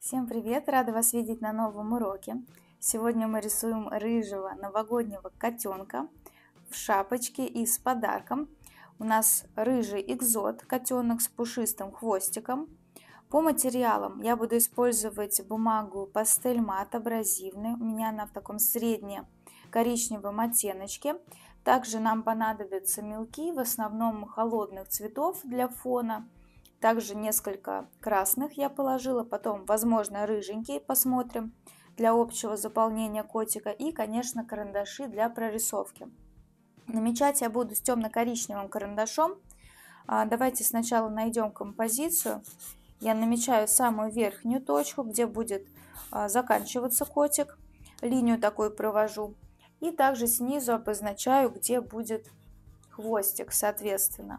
Всем привет! Рада вас видеть на новом уроке. Сегодня мы рисуем рыжего новогоднего котенка в шапочке и с подарком. У нас рыжий экзот, котенок с пушистым хвостиком. По материалам я буду использовать бумагу пастель мат абразивный. У меня она в таком средне-коричневом оттеночке. Также нам понадобятся мелки, в основном холодных цветов для фона. Также несколько красных я положила, потом, возможно, рыженькие, посмотрим, для общего заполнения котика. И, конечно, карандаши для прорисовки. Намечать я буду с темно-коричневым карандашом. Давайте сначала найдем композицию. Я намечаю самую верхнюю точку, где будет заканчиваться котик. Линию такую провожу. И также снизу обозначаю, где будет хвостик, соответственно.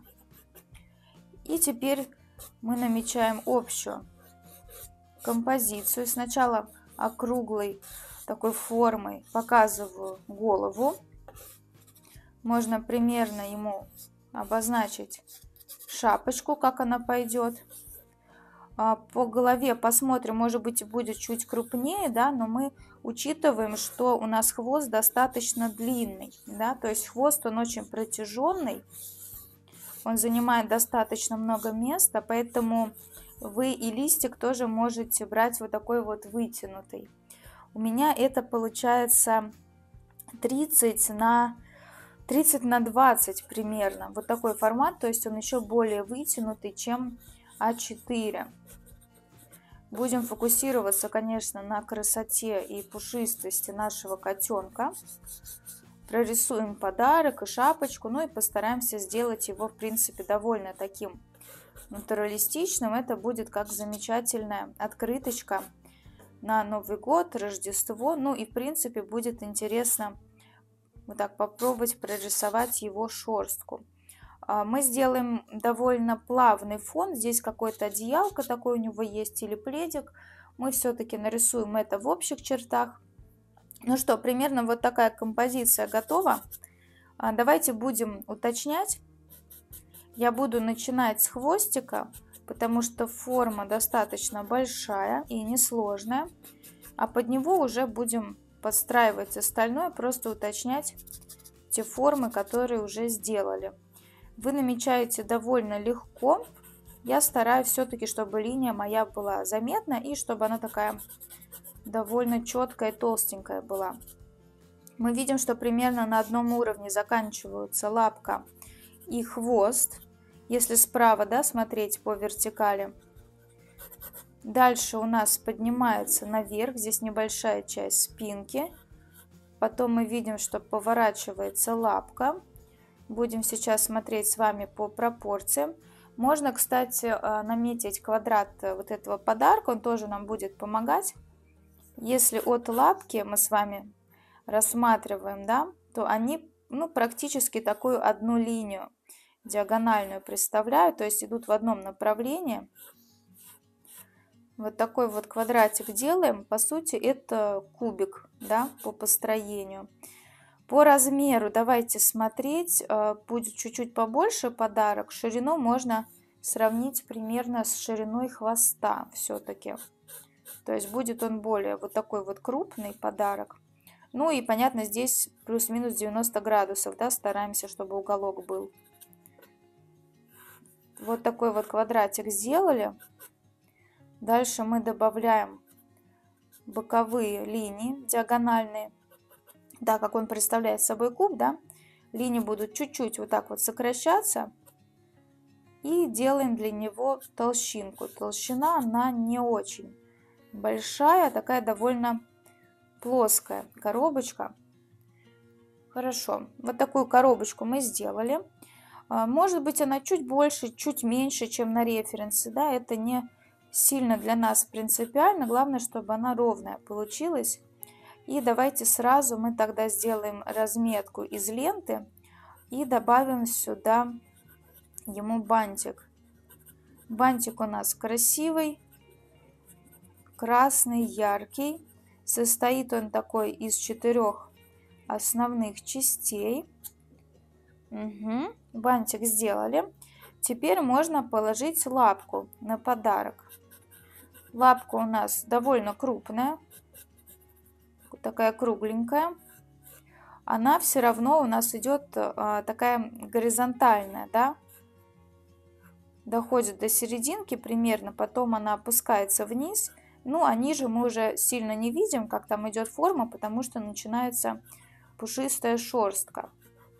И теперь мы намечаем общую композицию. Сначала округлой такой формой показываю голову. Можно примерно ему обозначить шапочку, как она пойдет. По голове посмотрим, может быть, будет чуть крупнее, да, но мы учитываем, что у нас хвост достаточно длинный, да, то есть хвост он очень протяженный. Он занимает достаточно много места, поэтому вы и листик тоже можете брать вот такой вот вытянутый. У меня это получается 30 на 20 примерно. Вот такой формат, то есть он еще более вытянутый, чем А4. Будем фокусироваться, конечно, на красоте и пушистости нашего котенка. Прорисуем подарок и шапочку, ну и постараемся сделать его, в принципе, довольно таким натуралистичным. Это будет как замечательная открыточка на Новый год, Рождество. Ну и, в принципе, будет интересно вот так попробовать прорисовать его шерстку. Мы сделаем довольно плавный фон. Здесь какое-то одеялко такое у него есть или пледик. Мы все-таки нарисуем это в общих чертах. Ну что, примерно вот такая композиция готова. Давайте будем уточнять. Я буду начинать с хвостика, потому что форма достаточно большая и несложная. А под него уже будем подстраивать остальное, просто уточнять те формы, которые уже сделали. Вы намечаете довольно легко. Я стараюсь все-таки, чтобы линия моя была заметна и чтобы она такая довольно четкая, толстенькая была. Мы видим, что примерно на одном уровне заканчиваются лапка и хвост, если справа, да, смотреть по вертикали. Дальше у нас поднимается наверх, здесь небольшая часть спинки. Потом мы видим, что поворачивается лапка. Будем сейчас смотреть с вами по пропорциям. Можно, кстати, наметить квадрат вот этого подарка, он тоже нам будет помогать. Если от лапки мы с вами рассматриваем, да, то они практически такую одну линию диагональную представляют, то есть идут в одном направлении. Вот такой вот квадратик делаем. По сути, это кубик, да, по построению. По размеру давайте смотреть. Будет чуть-чуть побольше подарок. Ширину можно сравнить примерно с шириной хвоста все-таки. То есть будет он более вот такой вот крупный подарок. Ну и понятно, здесь плюс-минус 90 градусов, да, стараемся, чтобы уголок был. Вот такой вот квадратик сделали. Дальше мы добавляем боковые линии диагональные. Так как он представляет собой куб, да, линии будут чуть-чуть вот так вот сокращаться. И делаем для него толщинку. Толщина она не очень большая, такая довольно плоская коробочка. Хорошо, вот такую коробочку мы сделали. Может быть, она чуть больше, чуть меньше, чем на референсе, да, это не сильно для нас принципиально, главное, чтобы она ровная получилась. И давайте сразу мы тогда сделаем разметку из ленты и добавим сюда ему бантик. Бантик у нас красивый, красный, яркий. Состоит он такой из 4 основных частей. Бантик сделали. Теперь можно положить лапку на подарок. Лапка у нас довольно крупная, вот такая кругленькая. Она все равно у нас идет такая горизонтальная, да, доходит до серединки примерно, потом она опускается вниз. Ну, а ниже мы уже сильно не видим, как там идет форма, потому что начинается пушистая шерстка.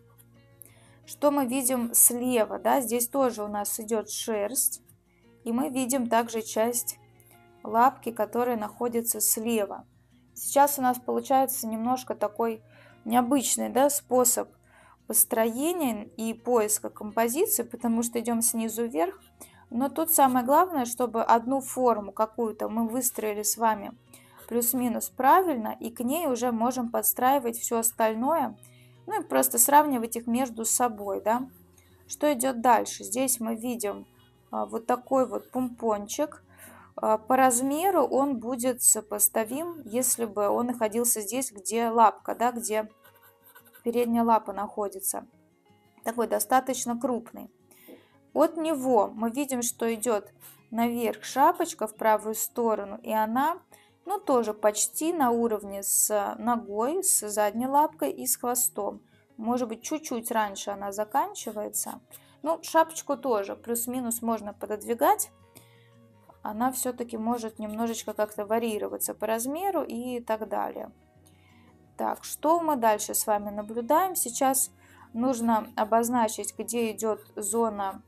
Что мы видим слева, да, здесь тоже у нас идет шерсть, и мы видим также часть лапки, которая находится слева. Сейчас у нас получается немножко такой необычный, да, способ построения и поиска композиции, потому что идем снизу вверх. Но тут самое главное, чтобы одну форму какую-то мы выстроили с вами плюс-минус правильно, и к ней уже можем подстраивать все остальное, ну и просто сравнивать их между собой, да. Что идет дальше? Здесь мы видим вот такой вот помпончик. По размеру он будет сопоставим, если бы он находился здесь, где лапка, да, где передняя лапа находится. Такой достаточно крупный. От него мы видим, что идет наверх шапочка в правую сторону, и она, ну, тоже почти на уровне с ногой, с задней лапкой и с хвостом. Может быть, чуть-чуть раньше она заканчивается. Ну, шапочку тоже плюс-минус можно пододвигать. Она все-таки может немножечко как-то варьироваться по размеру и так далее. Так, что мы дальше с вами наблюдаем? Сейчас нужно обозначить, где идет зона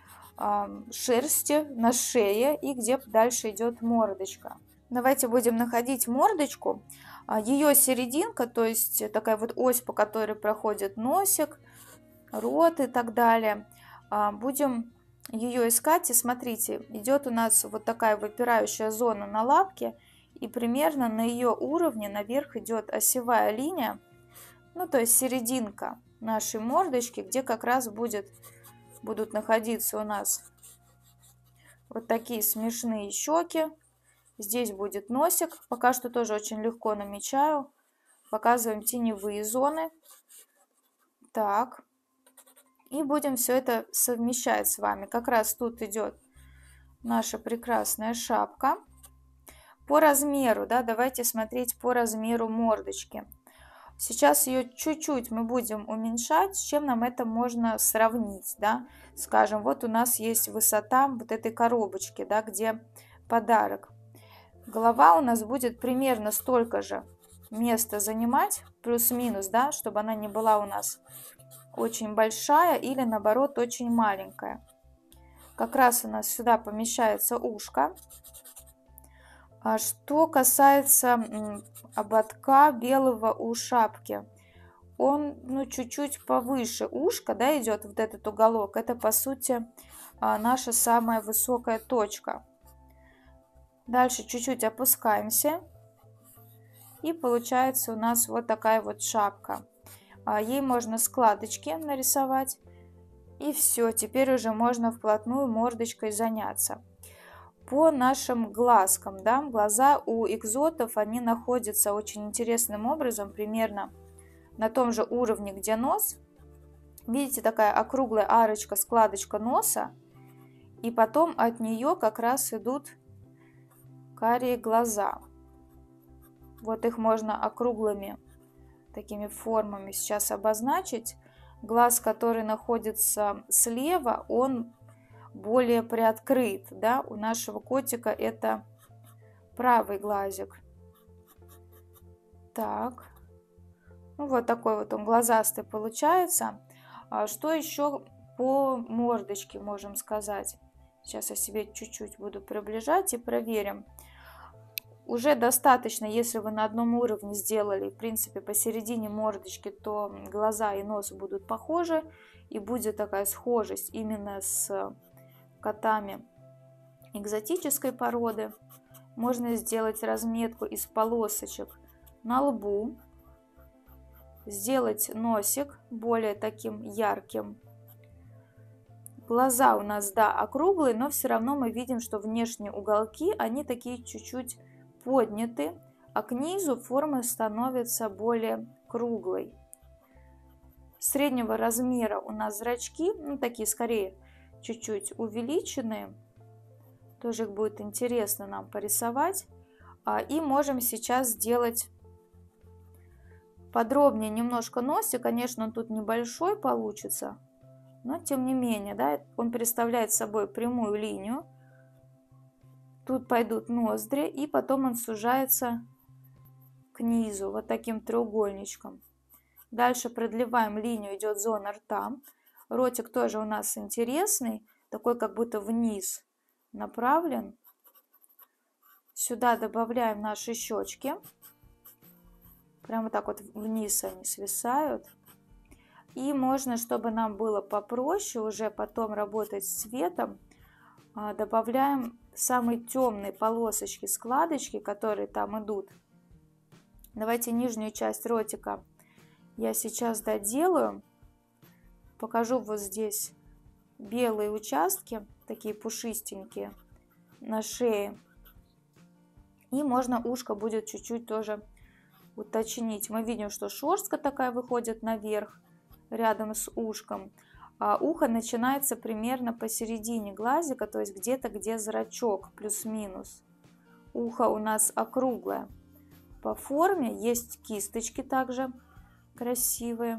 шерсти на шее и где дальше идет мордочка. Давайте будем находить мордочку. Ее серединка, то есть такая вот ось, по которой проходит носик, рот и так далее. Будем ее искать, и смотрите, идет у нас вот такая выпирающая зона на лапке, и примерно на ее уровне наверх идет осевая линия, ну то есть серединка нашей мордочки, где как раз будут находиться у нас вот такие смешные щеки. Здесь будет носик, пока что тоже очень легко намечаю, показываем теневые зоны. Так. И будем все это совмещать с вами. Как раз тут идет наша прекрасная шапка. По размеру, да, давайте смотреть по размеру мордочки. Сейчас ее чуть-чуть мы будем уменьшать. С чем нам это можно сравнить, да? Скажем, вот у нас есть высота вот этой коробочки, да, где подарок. Голова у нас будет примерно столько же места занимать, плюс-минус, да, чтобы она не была у нас очень большая или наоборот очень маленькая. Как раз у нас сюда помещается ушко. А что касается ободка белого у шапки, он, ну, чуть-чуть повыше ушка, да, идет вот этот уголок. Это по сути наша самая высокая точка. Дальше чуть-чуть опускаемся, и получается у нас вот такая вот шапка. Ей можно складочки нарисовать, и все, теперь уже можно вплотную мордочкой заняться. По нашим глазкам, да, глаза у экзотов, они находятся очень интересным образом, примерно на том же уровне, где нос. Видите, такая округлая арочка, складочка носа, и потом от нее как раз идут карие глаза. Вот их можно округлыми такими формами сейчас обозначить. Глаз, который находится слева, он более приоткрыт, да, у нашего котика это правый глазик. Так, ну вот такой вот он глазастый получается. Что еще по мордочке можем сказать? Сейчас я себе чуть-чуть буду приближать и проверим. Уже достаточно, если вы на одном уровне сделали, в принципе, посередине мордочки, то глаза и нос будут похожи, и будет такая схожесть именно с котами экзотической породы. Можно сделать разметку из полосочек на лбу, сделать носик более таким ярким. Глаза у нас, да, округлые, но все равно мы видим, что внешние уголки, они такие чуть-чуть подняты, а к низу форма становится более круглой. Среднего размера у нас зрачки, ну такие скорее чуть-чуть увеличенные. Тоже их будет интересно нам порисовать. И можем сейчас сделать подробнее немножко носик. Конечно, он тут небольшой получится, но тем не менее, да, он представляет собой прямую линию. Тут пойдут ноздри, и потом он сужается к низу вот таким треугольничком. Дальше продлеваем линию, идет зона рта. Ротик тоже у нас интересный, такой как будто вниз направлен. Сюда добавляем наши щечки. Прямо так вот вниз они свисают. И можно, чтобы нам было попроще уже потом работать с цветом, добавляем самые темные полосочки, складочки, которые там идут. Давайте нижнюю часть ротика я сейчас доделаю. Покажу вот здесь белые участки, такие пушистенькие на шее. И можно ушко будет чуть-чуть тоже уточнить. Мы видим, что шерстка такая выходит наверх, рядом с ушком. А ухо начинается примерно посередине глазика, то есть где-то, где зрачок, плюс-минус. Ухо у нас округлое по форме, есть кисточки также красивые.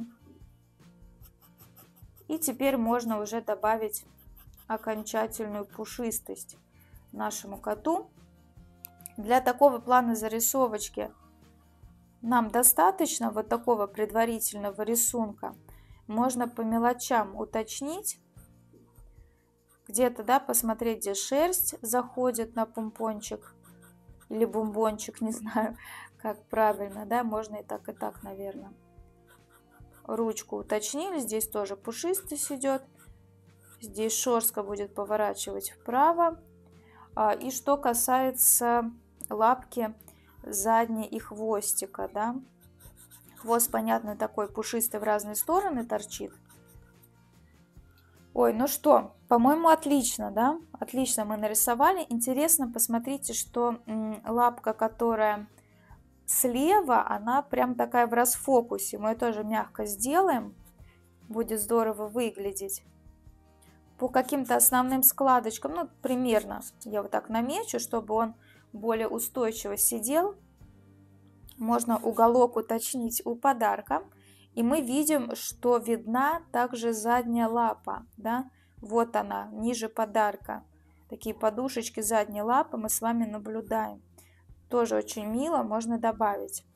И теперь можно уже добавить окончательную пушистость нашему коту. Для такого плана зарисовочки нам достаточно вот такого предварительного рисунка. Можно по мелочам уточнить, где-то, да, посмотреть, где шерсть заходит на помпончик или бомбончик, не знаю, как правильно, да, можно и так, наверное. Ручку уточнили, здесь тоже пушистость идет, здесь шерстка будет поворачивать вправо. И что касается лапки задней и хвостика, да, хвост, понятно, такой пушистый в разные стороны торчит. Ой, ну что, по-моему, отлично, да, отлично мы нарисовали. Интересно, посмотрите, что лапка, которая слева, она прям такая в расфокусе. Мы ее тоже мягко сделаем, будет здорово выглядеть. По каким-то основным складочкам, ну, примерно я вот так намечу, чтобы он более устойчиво сидел. Можно уголок уточнить у подарка. И мы видим, что видна также задняя лапа, да, вот она, ниже подарка. Такие подушечки задней лапы мы с вами наблюдаем. Тоже очень мило, можно добавить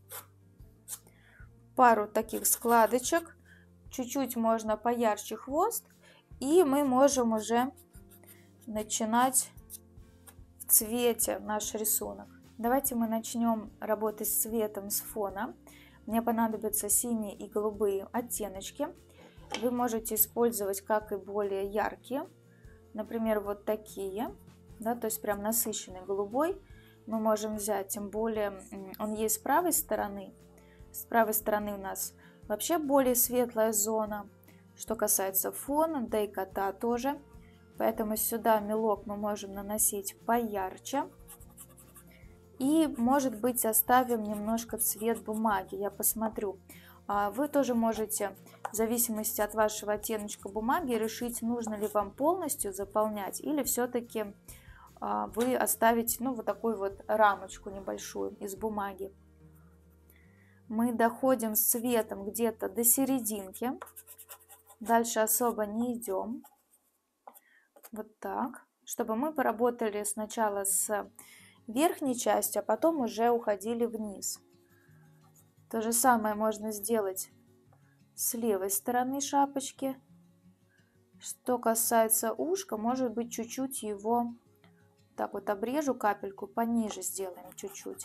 пару таких складочек. Чуть-чуть можно поярче хвост. И мы можем уже начинать в цвете наш рисунок. Давайте мы начнем работать с цветом, с фона. Мне понадобятся синие и голубые оттеночки. Вы можете использовать как и более яркие. Например, вот такие. Да, то есть прям насыщенный голубой. Мы можем взять, тем более он есть с правой стороны. С правой стороны у нас вообще более светлая зона. Что касается фона, да и кота тоже. Поэтому сюда мелок мы можем наносить поярче. И, может быть, оставим немножко цвет бумаги. Я посмотрю. Вы тоже можете, в зависимости от вашего оттеночка бумаги, решить, нужно ли вам полностью заполнять. Или все-таки вы оставите, ну, вот такую вот рамочку небольшую из бумаги. Мы доходим с цветом где-то до серединки. Дальше особо не идем. Вот так. Чтобы мы поработали сначала с верхней частью, а потом уже уходили вниз. То же самое можно сделать с левой стороны шапочки. Что касается ушка, может быть, чуть-чуть его так вот обрежу, капельку пониже сделаем чуть-чуть.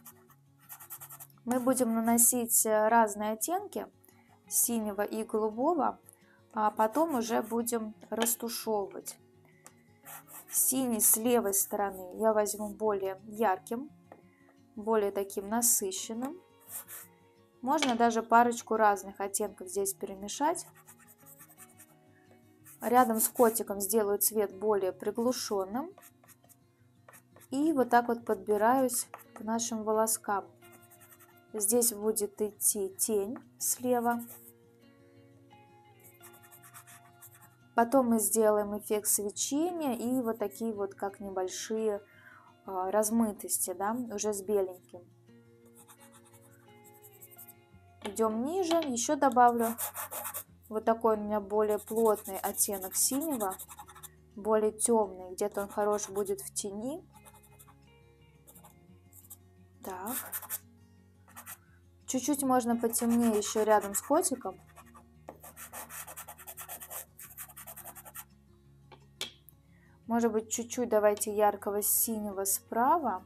Мы будем наносить разные оттенки синего и голубого, а потом уже будем растушевывать. Синий с левой стороны я возьму более ярким, более таким насыщенным. Можно даже парочку разных оттенков здесь перемешать. Рядом с котиком сделаю цвет более приглушенным. И вот так вот подбираюсь к нашим волоскам. Здесь будет идти тень слева. Потом мы сделаем эффект свечения и вот такие вот как небольшие размытости, да, уже с беленьким. Идем ниже, еще добавлю вот такой у меня более плотный оттенок синего, более темный, где-то он хорош будет в тени. Так. Чуть-чуть можно потемнее еще рядом с котиком. Может быть, чуть-чуть давайте яркого синего справа.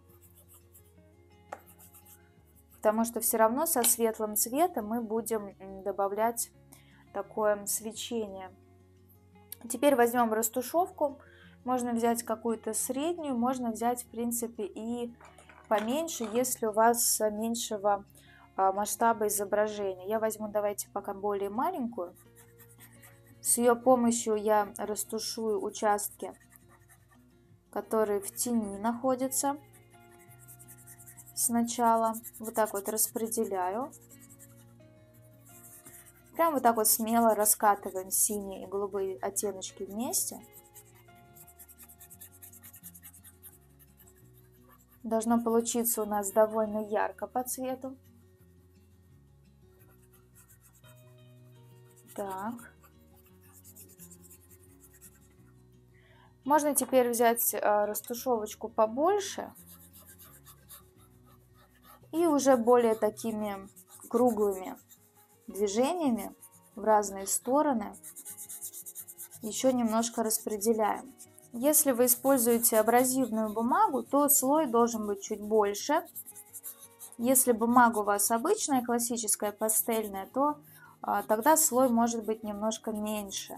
Потому что все равно со светлым цветом мы будем добавлять такое свечение. Теперь возьмем растушевку. Можно взять какую-то среднюю, можно взять, в принципе, и поменьше, если у вас меньшего масштаба изображения. Я возьму, давайте пока более маленькую. С ее помощью я растушую участки, которые в тени находятся. Сначала вот так вот распределяю. Прям вот так вот смело раскатываем синие и голубые оттеночки вместе. Должно получиться у нас довольно ярко по цвету. Так. Можно теперь взять растушевочку побольше. И уже более такими круглыми движениями в разные стороны еще немножко распределяем. Если вы используете абразивную бумагу, то слой должен быть чуть больше. Если бумага у вас обычная, классическая, пастельная, то тогда слой может быть немножко меньше.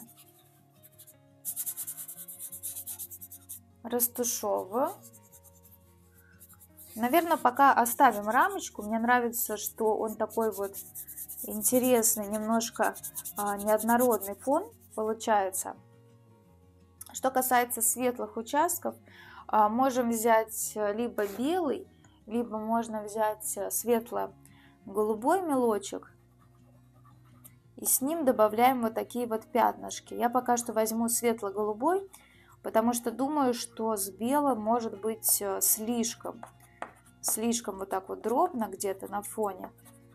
Растушевываю. Наверное, пока оставим рамочку. Мне нравится, что он такой вот интересный, немножко неоднородный фон получается. Что касается светлых участков, можем взять либо белый, либо можно взять светло-голубой мелочек. И с ним добавляем вот такие вот пятнышки. Я пока что возьму светло-голубой, потому что думаю, что с белым может быть слишком вот так вот дробно где-то на фоне.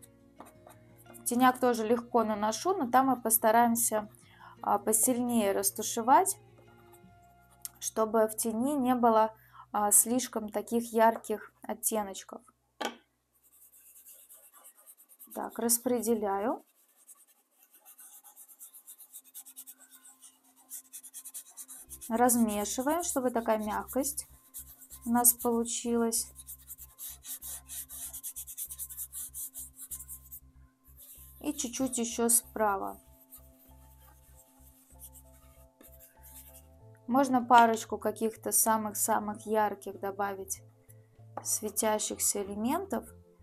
Теняк тоже легко наношу, но там мы постараемся посильнее растушевать, чтобы в тени не было слишком таких ярких оттеночков. Так, распределяю. Размешиваем, чтобы такая мягкость у нас получилась. И чуть-чуть еще справа. Можно парочку каких-то самых-самых ярких добавить светящихся элементов.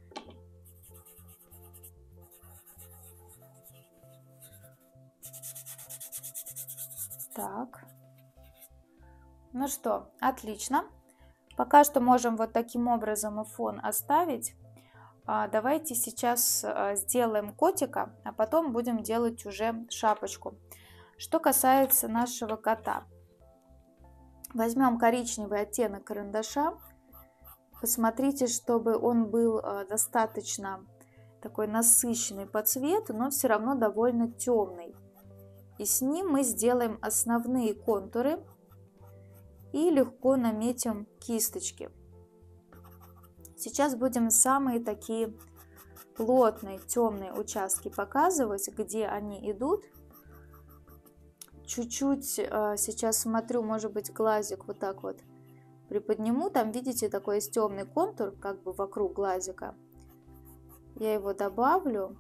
Так. Ну что, отлично. Пока что можем вот таким образом и фон оставить. Давайте сейчас сделаем котика, а потом будем делать уже шапочку. Что касается нашего кота. Возьмем коричневый оттенок карандаша. Посмотрите, чтобы он был достаточно такой насыщенный по цвету, но все равно довольно темный. И с ним мы сделаем основные контуры и легко наметим кисточки. Сейчас будем самые такие плотные темные участки показывать, где они идут. Чуть-чуть сейчас смотрю, может быть, глазик вот так вот приподниму. Там, видите, такой есть темный контур, как бы вокруг глазика. Я его добавлю,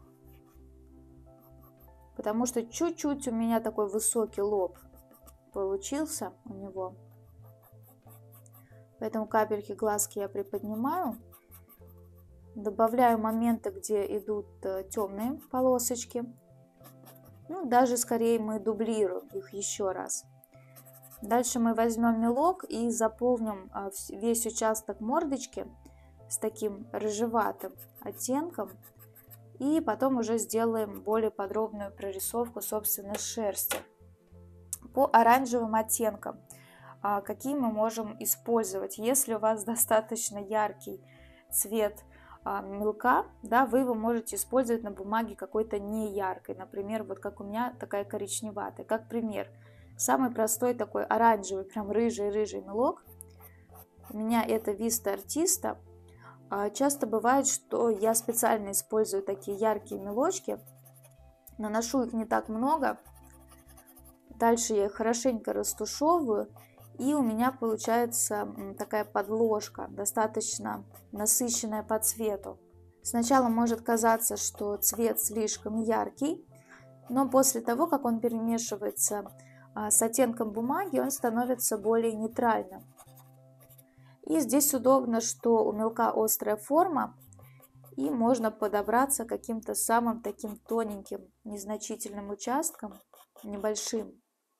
потому что чуть-чуть у меня такой высокий лоб получился у него. Поэтому капельки глазки я приподнимаю. Добавляю моменты, где идут темные полосочки. Ну, даже скорее мы дублируем их еще раз. Дальше мы возьмем мелок и заполним весь участок мордочки с таким рыжеватым оттенком. И потом уже сделаем более подробную прорисовку собственной шерсти. По оранжевым оттенкам, какие мы можем использовать. Если у вас достаточно яркий цвет мелка, да, вы его можете использовать на бумаге какой-то неяркой, например, вот как у меня такая коричневатая. Как пример, самый простой такой оранжевый, прям рыжий мелок, у меня это Vista Artista. Часто бывает, что я специально использую такие яркие мелочки, наношу их не так много, дальше я их хорошенько растушевываю, и у меня получается такая подложка, достаточно насыщенная по цвету. Сначала может казаться, что цвет слишком яркий, но после того, как он перемешивается с оттенком бумаги, он становится более нейтральным. И здесь удобно, что у мелка острая форма, и можно подобраться к каким-то самым таким тоненьким, незначительным участкам, небольшим.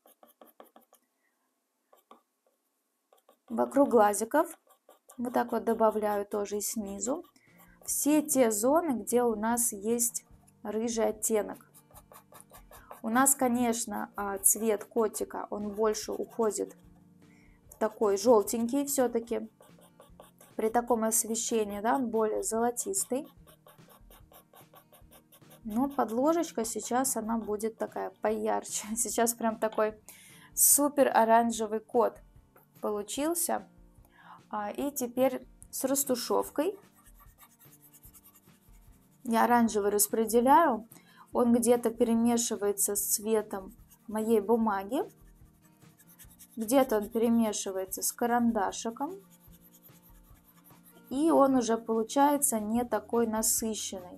Вокруг глазиков вот так вот добавляю тоже и снизу. Все те зоны, где у нас есть рыжий оттенок. У нас, конечно, цвет котика, он больше уходит в такой желтенький все-таки. При таком освещении, да, он более золотистый. Но подложечка сейчас она будет такая поярче. Сейчас прям такой супер оранжевый кот получился. И теперь с растушевкой я оранжевый распределяю. Он где-то перемешивается с цветом моей бумаги. Где-то он перемешивается с карандашиком. И он уже получается не такой насыщенный.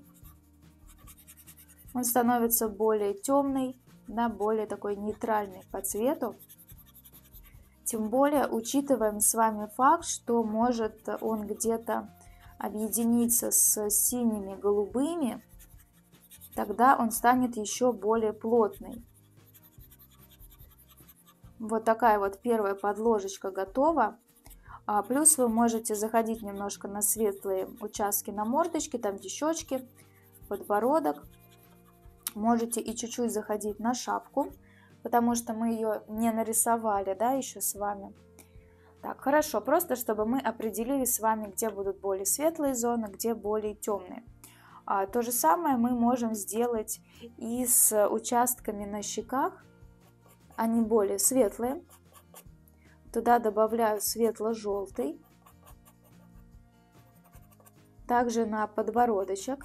Он становится более темный, да, более такой нейтральный по цвету. Тем более учитываем с вами факт, что может он где-то объединиться с синими, голубыми, тогда он станет еще более плотный. Вот такая вот первая подложечка готова. Плюс вы можете заходить немножко на светлые участки на мордочке, там где щечки, подбородок. Можете и чуть-чуть заходить на шапку, потому что мы ее не нарисовали, да, еще с вами. Так, хорошо, просто чтобы мы определили с вами, где будут более светлые зоны, где более темные. То же самое мы можем сделать и с участками на щеках, они более светлые. Туда добавляю светло-желтый. Также на подбородочек.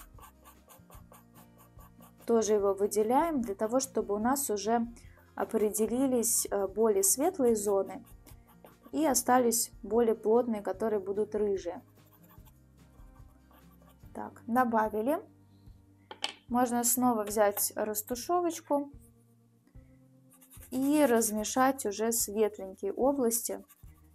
Тоже его выделяем для того, чтобы у нас уже определились более светлые зоны и остались более плотные, которые будут рыжие. Так, добавили. Можно снова взять растушевочку и размешать уже светленькие области.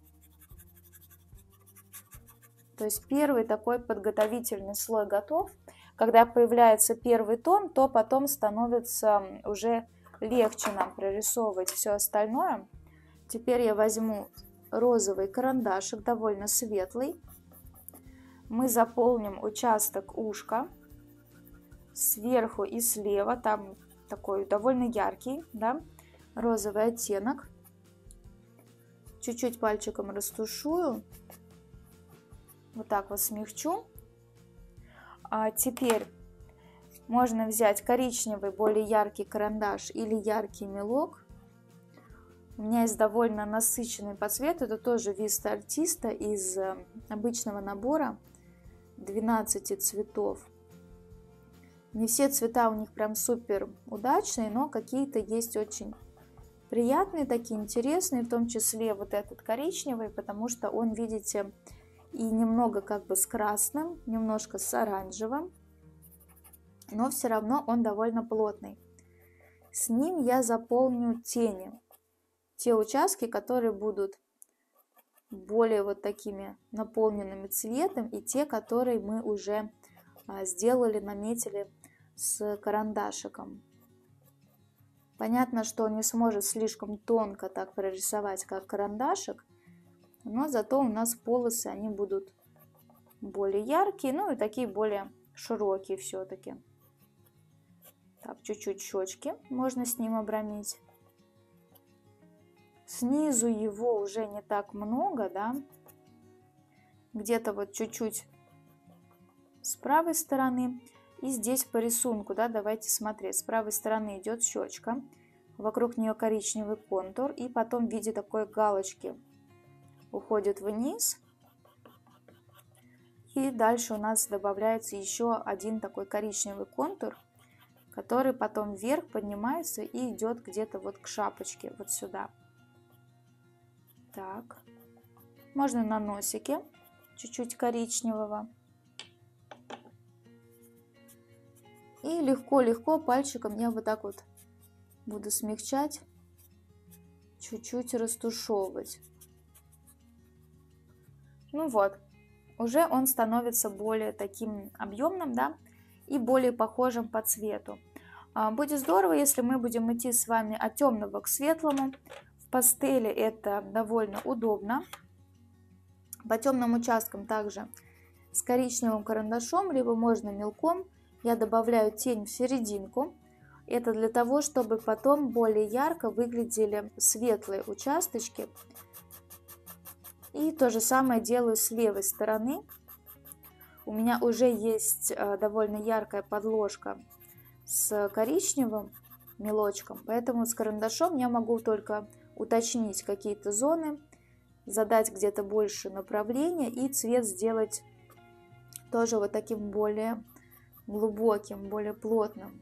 То есть первый такой подготовительный слой готов. Когда появляется первый тон, то потом становится уже легче нам прорисовывать все остальное. Теперь я возьму розовый карандашик, довольно светлый. Мы заполним участок ушка сверху и слева. Там такой довольно яркий, да, розовый оттенок. Чуть-чуть пальчиком растушую. Вот так вот смягчу. Теперь можно взять коричневый, более яркий карандаш или яркий мелок. У меня есть довольно насыщенный по цвету. Это тоже Vista Artista из обычного набора 12 цветов. Не все цвета у них прям супер удачные, но какие-то есть очень приятные, такие интересные, в том числе вот этот коричневый, потому что он, видите, и немного как бы с красным, немножко с оранжевым, но все равно он довольно плотный. С ним я заполню тени, те участки, которые будут более вот такими наполненными цветом, и те, которые мы уже сделали, наметили с карандашиком. Понятно, что он не сможет слишком тонко так прорисовать, как карандашик, но зато у нас полосы, они будут более яркие, ну и такие более широкие все-таки. Так, чуть-чуть щечки можно с ним обрамить. Снизу его уже не так много, да, где-то вот чуть-чуть с правой стороны. И здесь по рисунку, да, давайте смотреть. С правой стороны идет щечка, вокруг нее коричневый контур, и потом в виде такой галочки уходит вниз. И дальше у нас добавляется еще один такой коричневый контур, который потом вверх поднимается и идет где-то вот к шапочке, вот сюда. Так, можно на носике чуть-чуть коричневого. И легко-легко пальчиком я вот так вот буду смягчать, чуть-чуть растушевывать. Ну вот, уже он становится более таким объемным, да, и более похожим по цвету. Будет здорово, если мы будем идти с вами от темного к светлому. В пастели это довольно удобно. По темным участкам также с коричневым карандашом, либо можно мелком. Я добавляю тень в серединку. Это для того, чтобы потом более ярко выглядели светлые участочки. И то же самое делаю с левой стороны. У меня уже есть довольно яркая подложка с коричневым мелочком, поэтому с карандашом я могу только уточнить какие-то зоны, задать где-то больше направления и цвет сделать тоже вот таким более глубоким, более плотным.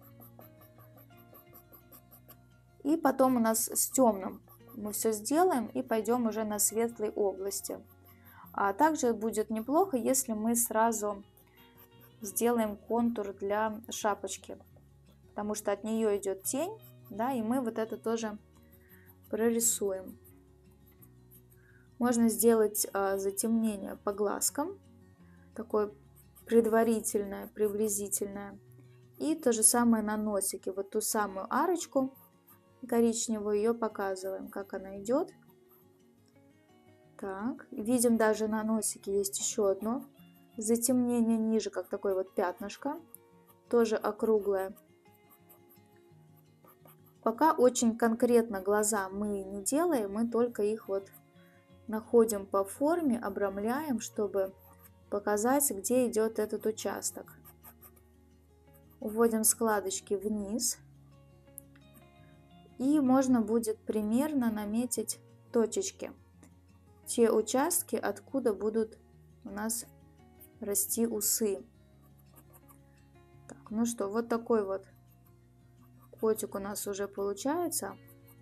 И потом у нас с темным мы все сделаем и пойдем уже на светлой области. А также будет неплохо, если мы сразу сделаем контур для шапочки, потому что от нее идет тень, да, и мы вот это тоже прорисуем. Можно сделать затемнение по глазкам, такое предварительное, приблизительное. И то же самое на носике, вот ту самую арочку коричневую, ее показываем, как она идет. Так, видим, даже на носике есть еще одно затемнение ниже, как такое вот пятнышко, тоже округлое. Пока очень конкретно глаза мы не делаем, мы только их вот находим по форме, обрамляем, чтобы показать, где идет этот участок. Уводим складочки вниз. И можно будет примерно наметить точечки. Те участки, откуда будут у нас расти усы. Так, ну что, вот такой вот котик у нас уже получается.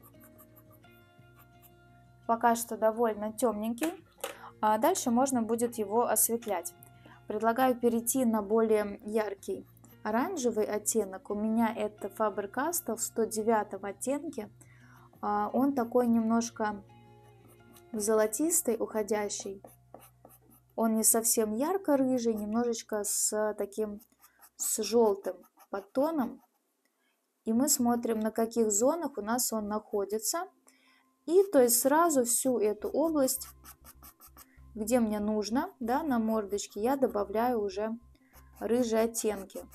Пока что довольно темненький. А дальше можно будет его осветлять. Предлагаю перейти на более яркий оранжевый оттенок. У меня это Faber-Castell в 109 оттенке. Он такой немножко золотистый, уходящий. Он не совсем ярко-рыжий, немножечко с таким с желтым подтоном. И мы смотрим, на каких зонах у нас он находится. И то есть сразу всю эту область, где мне нужно, да, на мордочке, я добавляю уже рыжие оттенки.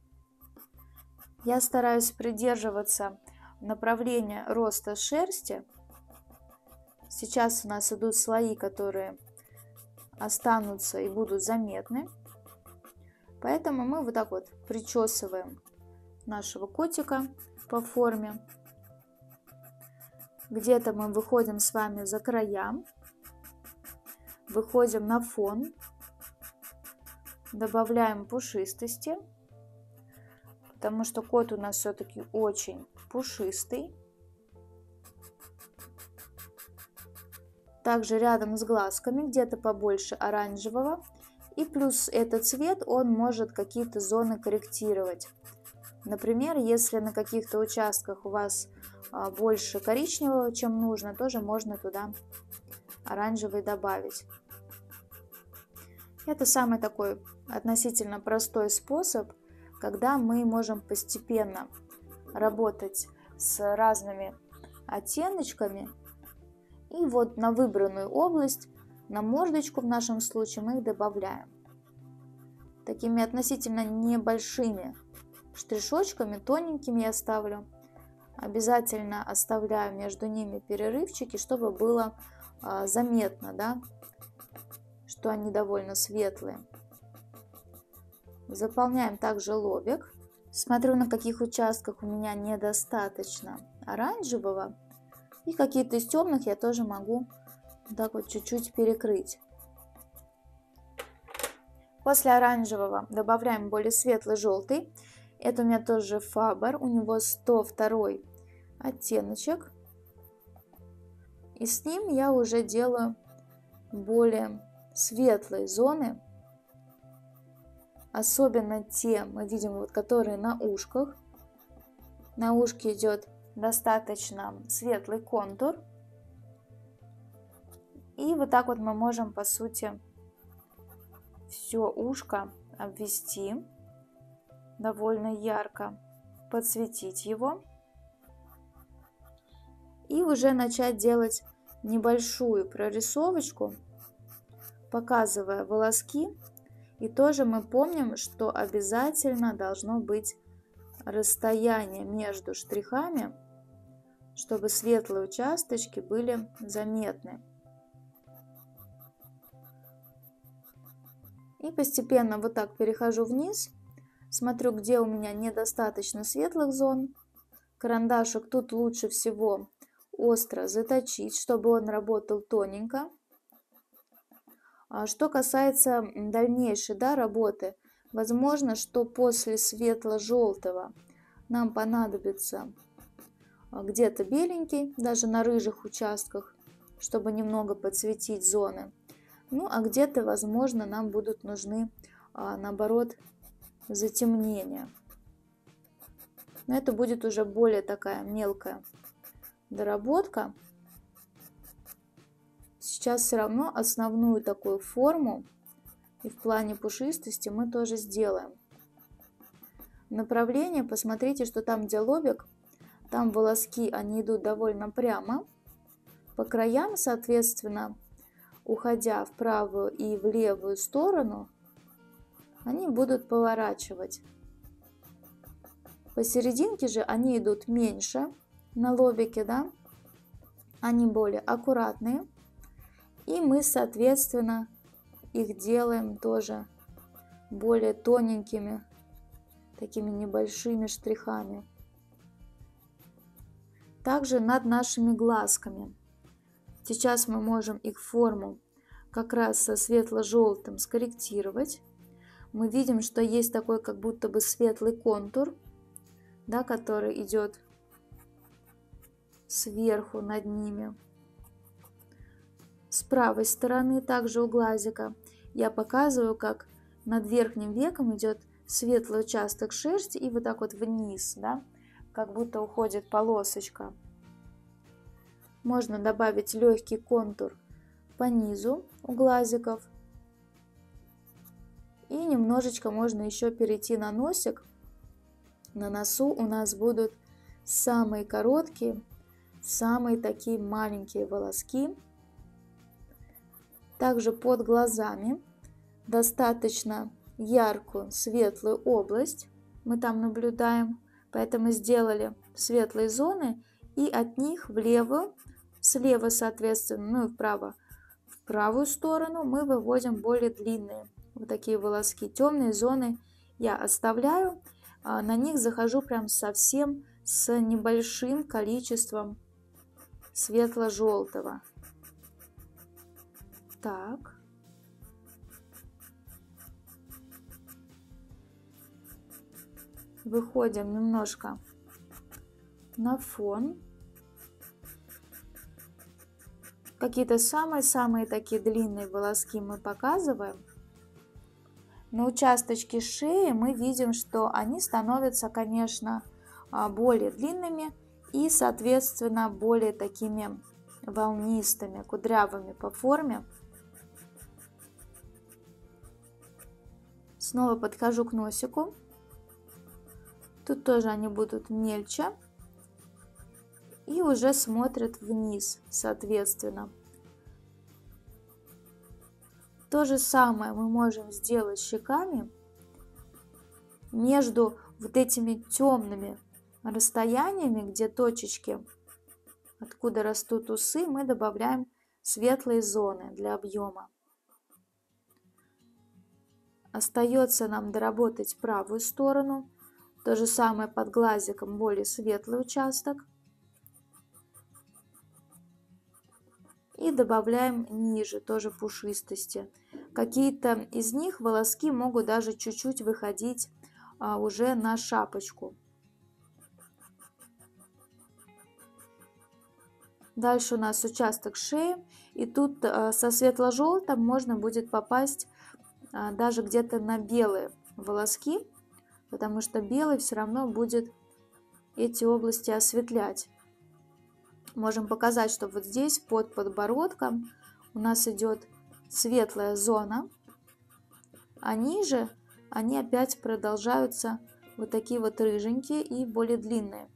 Я стараюсь придерживаться направления роста шерсти. Сейчас у нас идут слои, которые останутся и будут заметны. Поэтому мы вот так вот причесываем нашего котика по форме. Где-то мы выходим с вами за края, выходим на фон, добавляем пушистости, потому что кот у нас все-таки очень пушистый. Также рядом с глазками где-то побольше оранжевого. И плюс этот цвет, он может какие-то зоны корректировать. Например, если на каких-то участках у вас больше коричневого, чем нужно, тоже можно туда оранжевый добавить. Это самый такой относительно простой способ, когда мы можем постепенно работать с разными оттеночками. И вот на выбранную область, на мордочку в нашем случае, мы их добавляем. Такими относительно небольшими штришочками, тоненькими я ставлю. Обязательно оставляю между ними перерывчики, чтобы было заметно, да, что они довольно светлые. Заполняем также лобик. Смотрю, на каких участках у меня недостаточно оранжевого. И какие-то из темных я тоже могу так вот чуть-чуть перекрыть. После оранжевого добавляем более светлый желтый. Это у меня тоже Faber, у него 102 оттеночек. И с ним я уже делаю более светлые зоны. Особенно те, мы видим, вот, которые на ушках. На ушке идет достаточно светлый контур. И вот так вот мы можем, по сути, все ушко обвести довольно ярко, подсветить его. И уже начать делать небольшую прорисовочку, показывая волоски. И тоже мы помним, что обязательно должно быть расстояние между штрихами, чтобы светлые участочки были заметны. И постепенно вот так перехожу вниз, смотрю, где у меня недостаточно светлых зон. Карандашик тут лучше всего остро заточить, чтобы он работал тоненько. Что касается дальнейшей, да, работы, возможно, что после светло-желтого нам понадобится где-то беленький, даже на рыжих участках, чтобы немного подсветить зоны. Ну, а где-то, возможно, нам будут нужны, наоборот, затемнения. Но это будет уже более такая мелкая доработка. Сейчас все равно основную такую форму и в плане пушистости мы тоже сделаем. Направление, посмотрите, что там, где лобик, там волоски, они идут довольно прямо. По краям, соответственно, уходя в правую и в левую сторону, они будут поворачивать. Посерединке же они идут меньше на лобике, да, они более аккуратные. И мы, соответственно, их делаем тоже более тоненькими, такими небольшими штрихами. Также над нашими глазками. Сейчас мы можем их форму как раз со светло-желтым скорректировать. Мы видим, что есть такой как будто бы светлый контур, да, который идет сверху над ними. С правой стороны, также у глазика, я показываю, как над верхним веком идет светлый участок шерсти и вот так вот вниз, да, как будто уходит полосочка. Можно добавить легкий контур по низу у глазиков. И немножечко можно еще перейти на носик. На носу у нас будут самые короткие, самые такие маленькие волоски. Также под глазами достаточно яркую светлую область мы там наблюдаем, поэтому сделали светлые зоны и от них в левую, слева соответственно, ну и вправо, в правую сторону мы выводим более длинные вот такие волоски. Темные зоны я оставляю, на них захожу прям совсем с небольшим количеством светло-желтого. Так. Выходим немножко на фон. Какие-то самые-самые такие длинные волоски мы показываем. На участочке шеи мы видим, что они становятся, конечно, более длинными и, соответственно, более такими волнистыми, кудрявыми по форме. Снова подхожу к носику. Тут тоже они будут мельче. И уже смотрят вниз, соответственно. То же самое мы можем сделать щеками. Между вот этими темными расстояниями, где точечки, откуда растут усы, мы добавляем светлые зоны для объема. Остается нам доработать правую сторону. То же самое под глазиком, более светлый участок. И добавляем ниже, тоже пушистости. Какие-то из них волоски могут даже чуть-чуть выходить уже на шапочку. Дальше у нас участок шеи. И тут со светло-желтым можно будет попасть даже где-то на белые волоски, потому что белый все равно будет эти области осветлять. Можем показать, что вот здесь под подбородком у нас идет светлая зона, а ниже они опять продолжаются вот такие вот рыженькие и более длинные.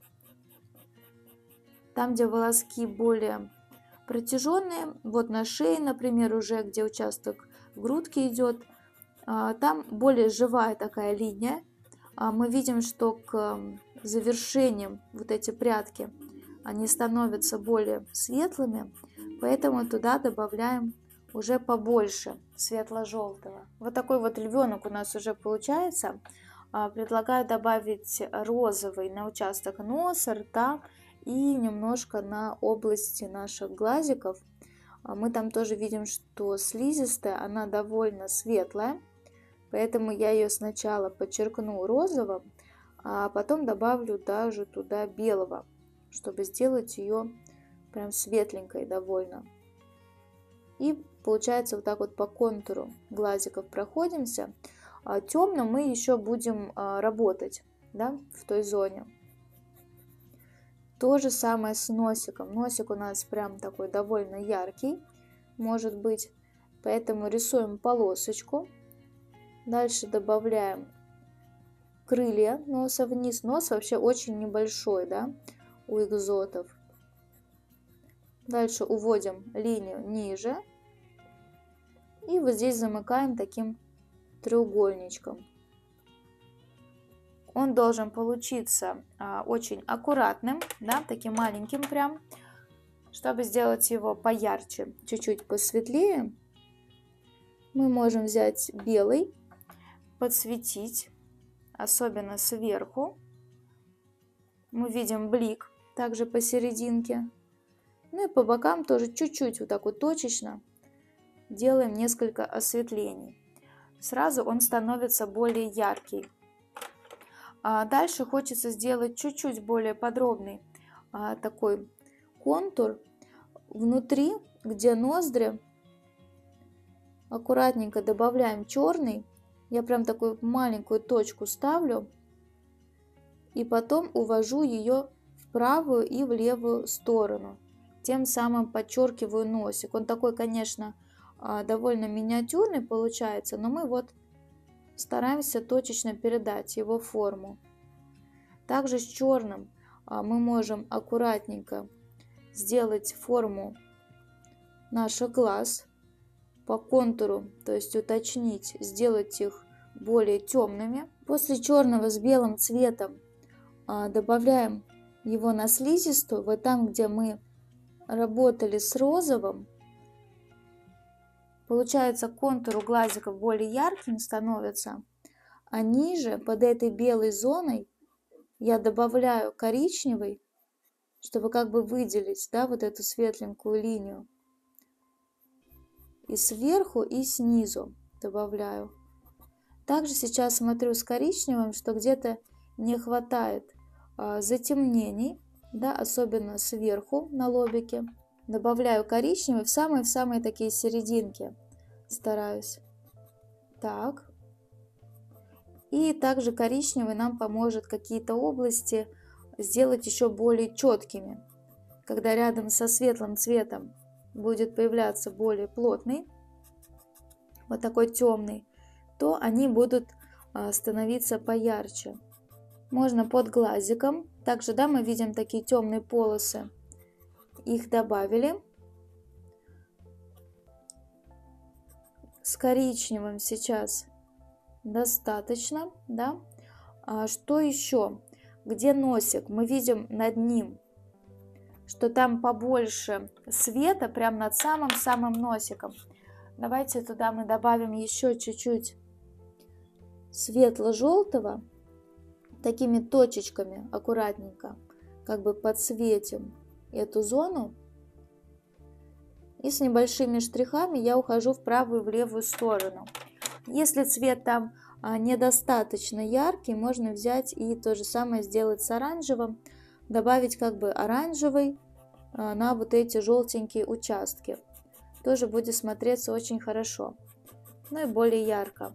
Там, где волоски более протяженные, вот на шее, например, уже где участок грудки идет, там более живая такая линия. Мы видим, что к завершениям вот эти прядки, они становятся более светлыми, поэтому туда добавляем уже побольше светло-желтого. Вот такой вот львенок у нас уже получается. Предлагаю добавить розовый на участок носа, рта и немножко на области наших глазиков. Мы там тоже видим, что слизистая, она довольно светлая, поэтому я ее сначала подчеркну розовым, а потом добавлю даже туда белого, чтобы сделать ее прям светленькой довольно. И получается вот так вот по контуру глазиков проходимся. Темно мы еще будем работать, да, в той зоне. То же самое с носиком. Носик у нас прям такой довольно яркий, может быть. Поэтому рисуем полосочку. Дальше добавляем крылья носа вниз. Нос вообще очень небольшой, да, у экзотов. Дальше уводим линию ниже. И вот здесь замыкаем таким треугольничком. Он должен получиться очень аккуратным, да, таким маленьким прям. Чтобы сделать его поярче, чуть-чуть посветлее, мы можем взять белый, подсветить, особенно сверху. Мы видим блик также посерединке. Ну и по бокам тоже чуть-чуть вот так вот точечно делаем несколько осветлений. Сразу он становится более яркий. Дальше хочется сделать чуть-чуть более подробный такой контур внутри, где ноздри. Аккуратненько добавляем черный. Я прям такую маленькую точку ставлю. И потом увожу ее в правую и в левую сторону. Тем самым подчеркиваю носик. Он такой, конечно, довольно миниатюрный получается, но мы вот стараемся точечно передать его форму. Также с черным мы можем аккуратненько сделать форму наших глаз по контуру, то есть уточнить, сделать их более темными. После черного с белым цветом добавляем его на слизистую, вот там, где мы работали с розовым. Получается, контур у глазиков более ярким становится, а ниже под этой белой зоной я добавляю коричневый, чтобы как бы выделить, да, вот эту светленькую линию. И сверху, и снизу добавляю. Также сейчас смотрю с коричневым, что где-то не хватает затемнений, да, особенно сверху на лобике. Добавляю коричневый в самые такие серединки. Стараюсь. Так. И также коричневый нам поможет какие-то области сделать еще более четкими. Когда рядом со светлым цветом будет появляться более плотный, вот такой темный, то они будут становиться поярче. Можно под глазиком. Также, да, мы видим такие темные полосы. Их добавили. С коричневым сейчас достаточно, да. Что еще? где носик, мы видим над ним, что там побольше света, прям над самым-самым носиком. Давайте туда мы добавим еще чуть-чуть светло-желтого, такими точечками аккуратненько, как бы подсветим эту зону. И с небольшими штрихами я ухожу в правую и в левую сторону. Если цвет там недостаточно яркий, можно взять и то же самое сделать с оранжевым, добавить как бы оранжевый на вот эти желтенькие участки. Тоже будет смотреться очень хорошо, ну и более ярко.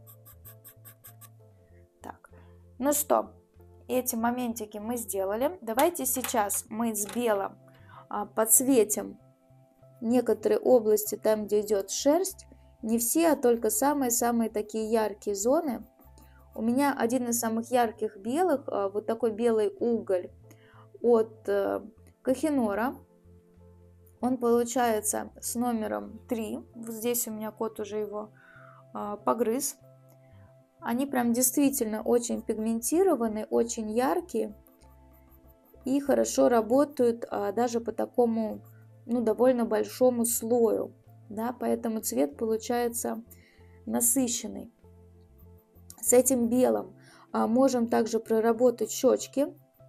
Так, ну что, эти моментики мы сделали. Давайте сейчас мы с белым подсветим некоторые области, там где идет шерсть. Не все, а только самые-самые такие яркие зоны. У меня один из самых ярких белых, вот такой белый уголь от Kohinoor. Он получается с номером 3. Вот здесь у меня кот уже его погрыз. Они прям действительно очень пигментированные, очень яркие и хорошо работают даже по такому, ну, довольно большому слою. Да, поэтому цвет получается насыщенный. С этим белым можем также проработать щечки,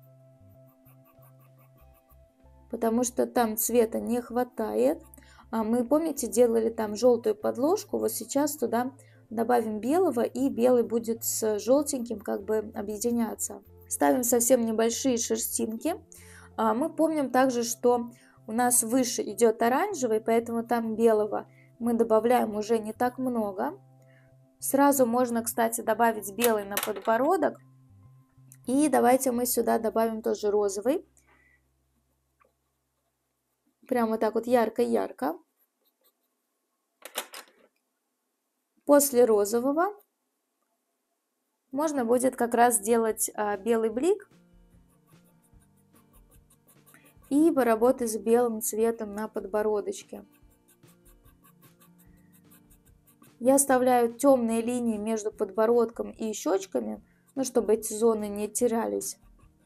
потому что там цвета не хватает. Мы, помните, делали там желтую подложку, вот сейчас туда добавим белого, и белый будет с желтеньким как бы объединяться. Ставим совсем небольшие шерстинки. Мы помним также, что у нас выше идет оранжевый, поэтому там белого мы добавляем уже не так много. Сразу можно, кстати, добавить белый на подбородок. И давайте мы сюда добавим тоже розовый. Прямо так вот ярко-ярко. После розового можно будет как раз сделать белый блик и поработать с белым цветом на подбородочке. Я оставляю темные линии между подбородком и щечками, ну, чтобы эти зоны не терялись.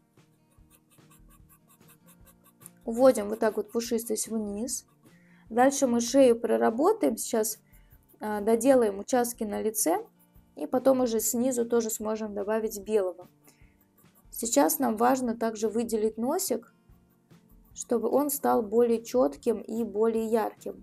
Уводим вот так вот пушистость вниз. Дальше мы шею проработаем. Сейчас доделаем участки на лице. И потом уже снизу тоже сможем добавить белого. Сейчас нам важно также выделить носик, чтобы он стал более четким и более ярким.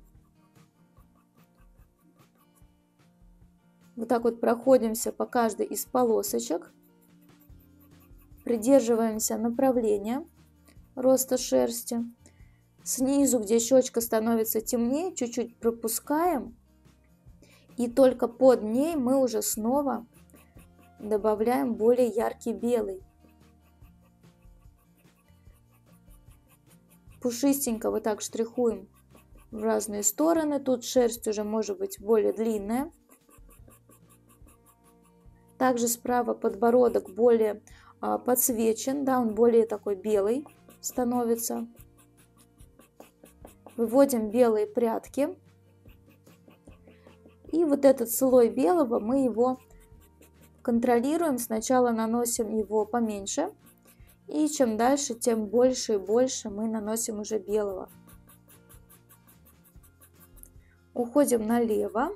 Вот так вот проходимся по каждой из полосочек. Придерживаемся направления роста шерсти. Снизу, где щечка становится темнее, чуть-чуть пропускаем. И только под ней мы уже снова добавляем более яркий белый. Пушистенько вот так штрихуем в разные стороны. Тут шерсть уже может быть более длинная. Также справа подбородок более подсвечен, да, он более такой белый становится. Выводим белые прядки. И вот этот слой белого мы его контролируем. Сначала наносим его поменьше. И чем дальше, тем больше и больше мы наносим уже белого. Уходим налево.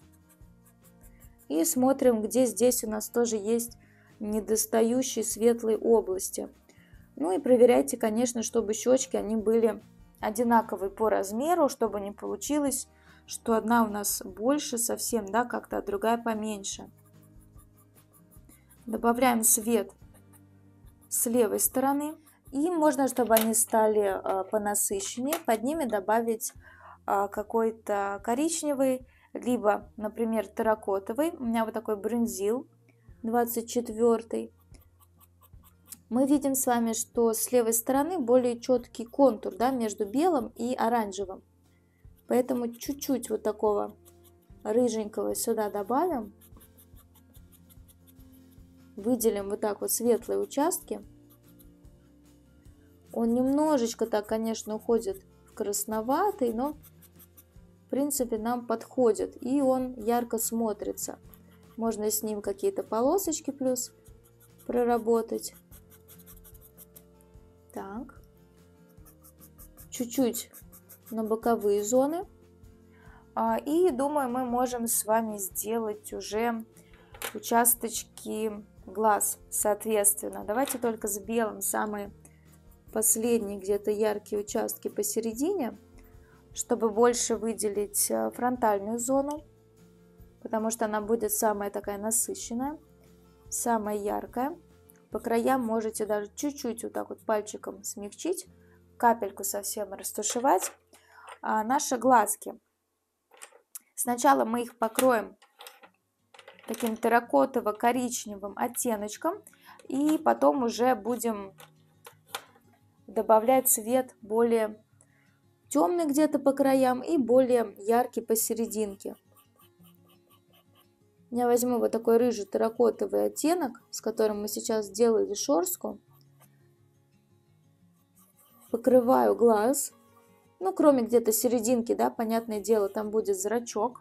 И смотрим, где здесь у нас тоже есть недостающие светлые области. Ну и проверяйте, конечно, чтобы щечки они были одинаковые по размеру, чтобы не получилось, что одна у нас больше совсем, да, как-то, а другая поменьше. Добавляем свет с левой стороны. И можно, чтобы они стали понасыщеннее, под ними добавить какой-то коричневый, либо, например, терракотовый. У меня вот такой брынзил 24. Мы видим с вами, что с левой стороны более четкий контур, да, между белым и оранжевым. Поэтому чуть-чуть вот такого рыженького сюда добавим. Выделим вот так вот светлые участки. Он немножечко так, конечно, уходит в красноватый, но в принципе нам подходит. И он ярко смотрится. Можно с ним какие-то полосочки плюс проработать. Так. Чуть-чуть на боковые зоны. И думаю, мы можем с вами сделать уже участочки глаз, соответственно. Давайте только с белым самые последние где-то яркие участки посередине, чтобы больше выделить фронтальную зону, потому что она будет самая такая насыщенная, самая яркая. По краям можете даже чуть-чуть вот так вот пальчиком смягчить, капельку совсем растушевать. Наши глазки. Сначала мы их покроем таким терракотово-коричневым оттеночком, и потом уже будем добавлять цвет более темный где-то по краям и более яркий посерединке. Я возьму вот такой рыжий терракотовый оттенок, с которым мы сейчас сделали шорстку. Покрываю глаз. Ну, кроме где-то серединки, да, понятное дело, там будет зрачок.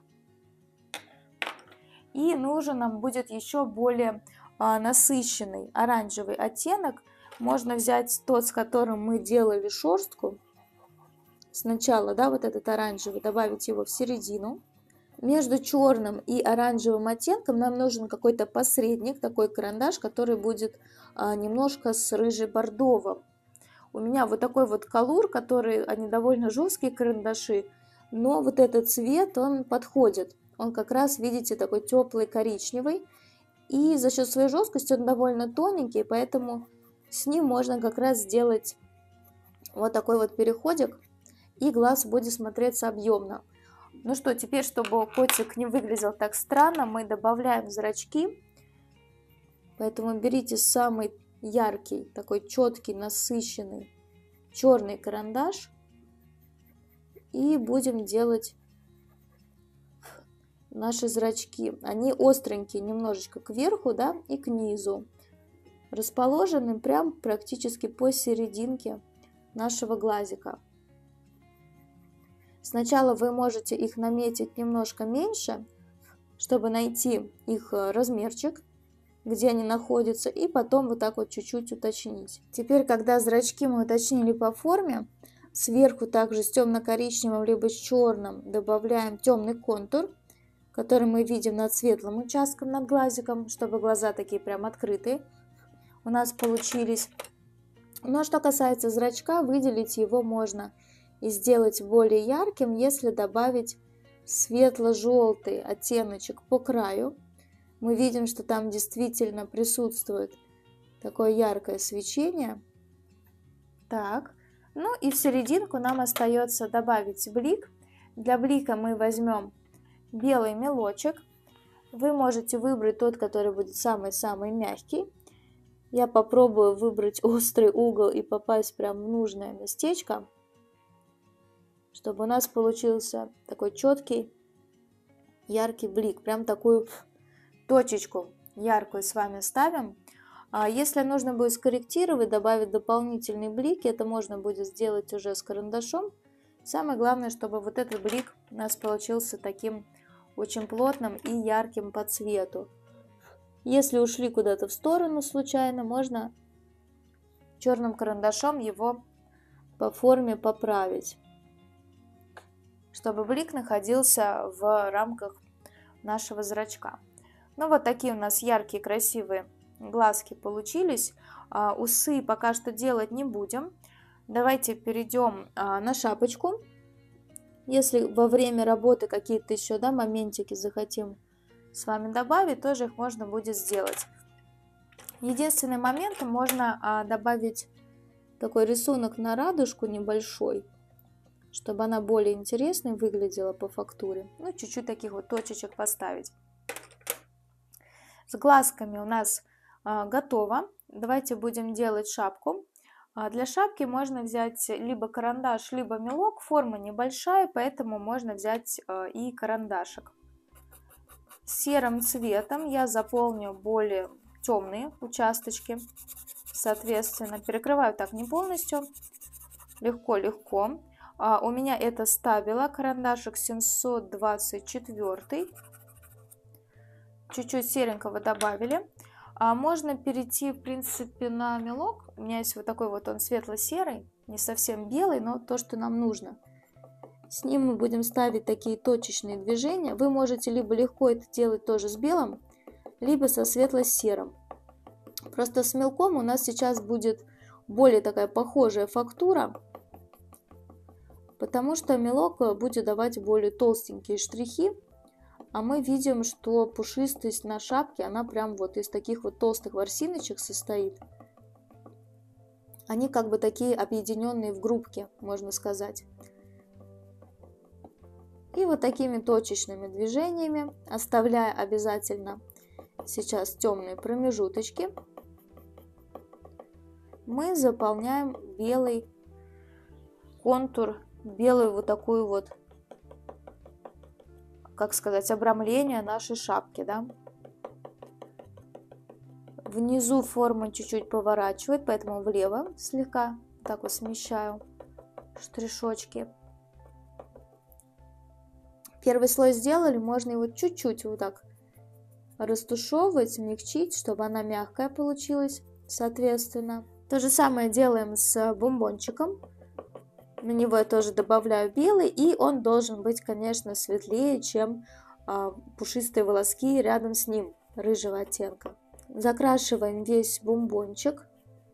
И нужен нам будет еще более насыщенный оранжевый оттенок. Можно взять тот, с которым мы делали шорстку. Сначала, да, вот этот оранжевый, добавить его в середину. Между черным и оранжевым оттенком нам нужен какой-то посредник, такой карандаш, который будет немножко с рыже-бордовым. У меня вот такой вот колур, они довольно жесткие карандаши, но вот этот цвет, он подходит. Он как раз, видите, такой теплый коричневый. И за счет своей жесткости он довольно тоненький, поэтому с ним можно как раз сделать вот такой вот переходик, и глаз будет смотреться объемно. Ну что, теперь, чтобы котик не выглядел так странно, мы добавляем зрачки. Поэтому берите самый яркий, такой четкий, насыщенный черный карандаш и будем делать наши зрачки. Они остренькие немножечко кверху, да, и к низу, расположены прям практически посерединке нашего глазика. Сначала вы можете их наметить немножко меньше, чтобы найти их размерчик, где они находятся, и потом вот так вот чуть-чуть уточнить. Теперь, когда зрачки мы уточнили по форме, сверху также с темно-коричневым либо с черным добавляем темный контур, который мы видим над светлым участком, над глазиком, чтобы глаза такие прям открытые у нас получились. Но что касается зрачка, выделить его можно и сделать более ярким, если добавить светло-желтый оттеночек по краю. Мы видим, что там действительно присутствует такое яркое свечение. Так, ну и в серединку нам остается добавить блик. Для блика мы возьмем белый мелочек. Вы можете выбрать тот, который будет самый-самый мягкий. Я попробую выбрать острый угол и попасть прям в нужное местечко, чтобы у нас получился такой четкий, яркий блик. Прям такую точечку яркую с вами ставим. Если нужно будет скорректировать, добавить дополнительный блик, это можно будет сделать уже с карандашом. Самое главное, чтобы вот этот блик у нас получился таким очень плотным и ярким по цвету. Если ушли куда-то в сторону случайно, можно черным карандашом его по форме поправить, чтобы блик находился в рамках нашего зрачка. Ну вот такие у нас яркие, красивые глазки получились. Усы пока что делать не будем. Давайте перейдем на шапочку. Если во время работы какие-то еще, да, моментики захотим с вами добавить, тоже их можно будет сделать. Единственный момент, можно добавить такой рисунок на радужку небольшой, чтобы она более интересной выглядела по фактуре. Ну, чуть-чуть таких вот точечек поставить. С глазками у нас готово. Давайте будем делать шапку. Для шапки можно взять либо карандаш, либо мелок. Форма небольшая, поэтому можно взять и карандашик. Серым цветом я заполню более темные участочки. Соответственно, перекрываю так не полностью. Легко-легко. У меня это Stabilo, карандашик 724. Чуть-чуть серенького добавили. А можно перейти, в принципе, на мелок. У меня есть вот такой вот, он светло-серый, не совсем белый, но то, что нам нужно. С ним мы будем ставить такие точечные движения. Вы можете либо легко это делать тоже с белым, либо со светло-серым. Просто с мелком у нас сейчас будет более такая похожая фактура, потому что мелок будет давать более толстенькие штрихи. А мы видим, что пушистость на шапке, она прям вот из таких вот толстых ворсиночек состоит. Они как бы такие объединенные в группке, можно сказать. И вот такими точечными движениями, оставляя обязательно сейчас темные промежуточки, мы заполняем белый контур, белую вот такую вот, как сказать, обрамление нашей шапки, да. Внизу форма чуть-чуть поворачивает, поэтому влево слегка так вот смещаю штришочки. Первый слой сделали, можно его чуть-чуть вот так растушевывать, смягчить, чтобы она мягкая получилась, соответственно. То же самое делаем с бомбончиком. На него я тоже добавляю белый, и он должен быть, конечно, светлее, чем пушистые волоски рядом с ним, рыжего оттенка. Закрашиваем весь бомбончик.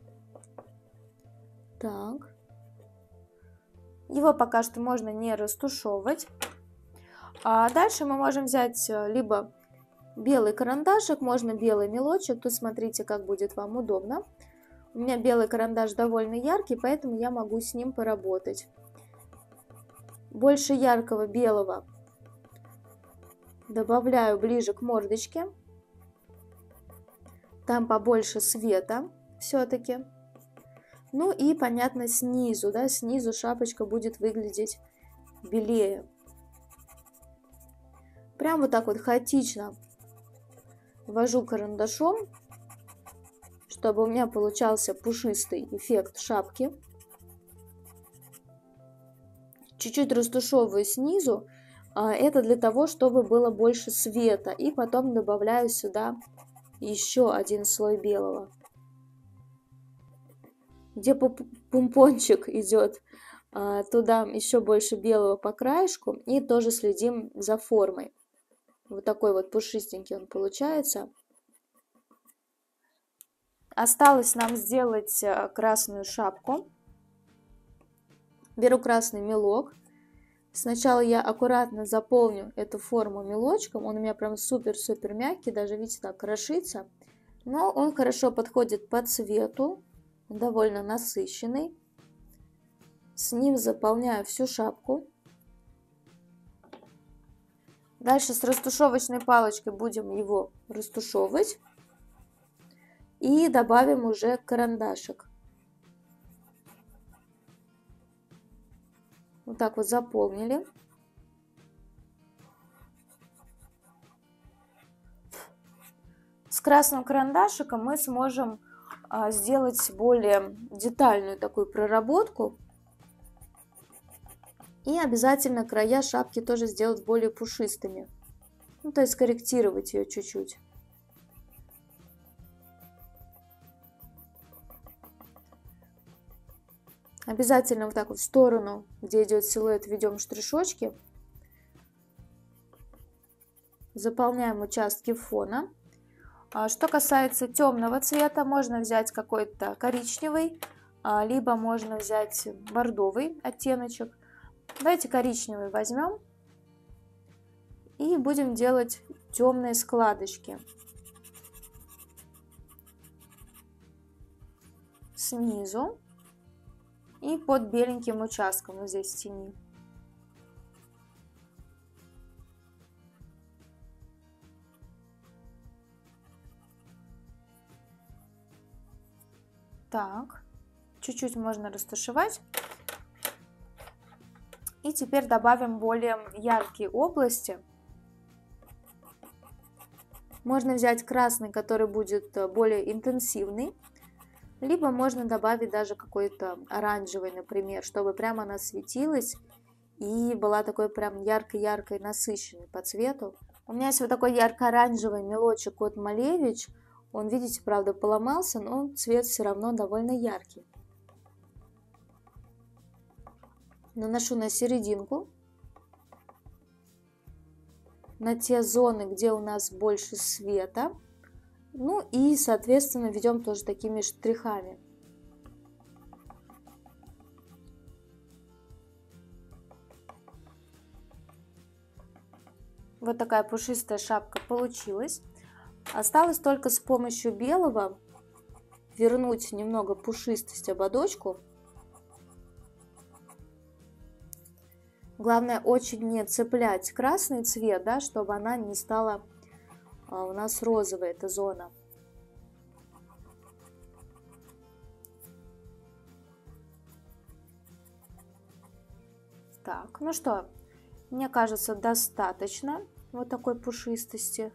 Так. Его пока что можно не растушевывать. А дальше мы можем взять либо белый карандашик, можно белый мелочек. Тут смотрите, как будет вам удобно. У меня белый карандаш довольно яркий, поэтому я могу с ним поработать. Больше яркого белого добавляю ближе к мордочке. Там побольше света все-таки. Ну и, понятно, снизу, да, снизу шапочка будет выглядеть белее. Прям вот так вот хаотично ввожу карандашом, чтобы у меня получался пушистый эффект шапки. Чуть-чуть растушевываю снизу. Это для того, чтобы было больше света. И потом добавляю сюда еще один слой белого. Где помпончик идет, туда еще больше белого по краешку. И тоже следим за формой. Вот такой вот пушистенький он получается. Осталось нам сделать красную шапку. Беру красный мелок. Сначала я аккуратно заполню эту форму мелочком. Он у меня прям супер-супер мягкий, даже видите, так крошится. Но он хорошо подходит по цвету, он довольно насыщенный. С ним заполняю всю шапку. Дальше с растушевочной палочкой будем его растушевывать. И добавим уже карандашик. Вот так вот заполнили. С красным карандашиком мы сможем сделать более детальную такую проработку. И обязательно края шапки тоже сделать более пушистыми. Ну, то есть корректировать ее чуть-чуть. Обязательно вот так вот в сторону, где идет силуэт, ведем штришочки. Заполняем участки фона. Что касается темного цвета, можно взять какой-то коричневый, либо можно взять бордовый оттеночек. Давайте коричневый возьмем и будем делать темные складочки снизу и под беленьким участком вот здесь в тени. Так, чуть-чуть можно растушевать. И теперь добавим более яркие области. Можно взять красный, который будет более интенсивный. Либо можно добавить даже какой-то оранжевый, например, чтобы прямо она светилась и была такой прям ярко-яркой, насыщенной по цвету. У меня есть вот такой ярко-оранжевый мелочек от Малевич. Он, видите, правда, поломался, но цвет все равно довольно яркий. Наношу на серединку, на те зоны, где у нас больше света. Ну и, соответственно, ведем тоже такими штрихами. Вот такая пушистая шапка получилась. Осталось только с помощью белого вернуть немного пушистость ободочку. Главное очень не цеплять красный цвет, да, чтобы она не стала у нас розовой, эта зона. Так, ну что, мне кажется, достаточно вот такой пушистости.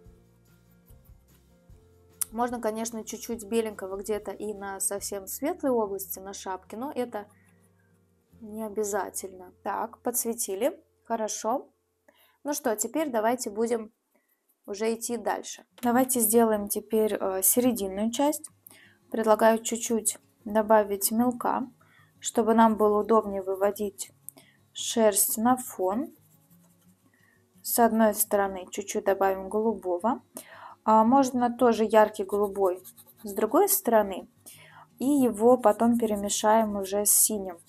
Можно, конечно, чуть-чуть беленького где-то и на совсем светлой области на шапке, но это не обязательно. Так, подсветили. Хорошо. Ну что, теперь давайте будем уже идти дальше. Давайте сделаем теперь серединную часть. Предлагаю чуть-чуть добавить мелка, чтобы нам было удобнее выводить шерсть на фон. С одной стороны чуть-чуть добавим голубого. Можно тоже яркий голубой с другой стороны. И его потом перемешаем уже с синим.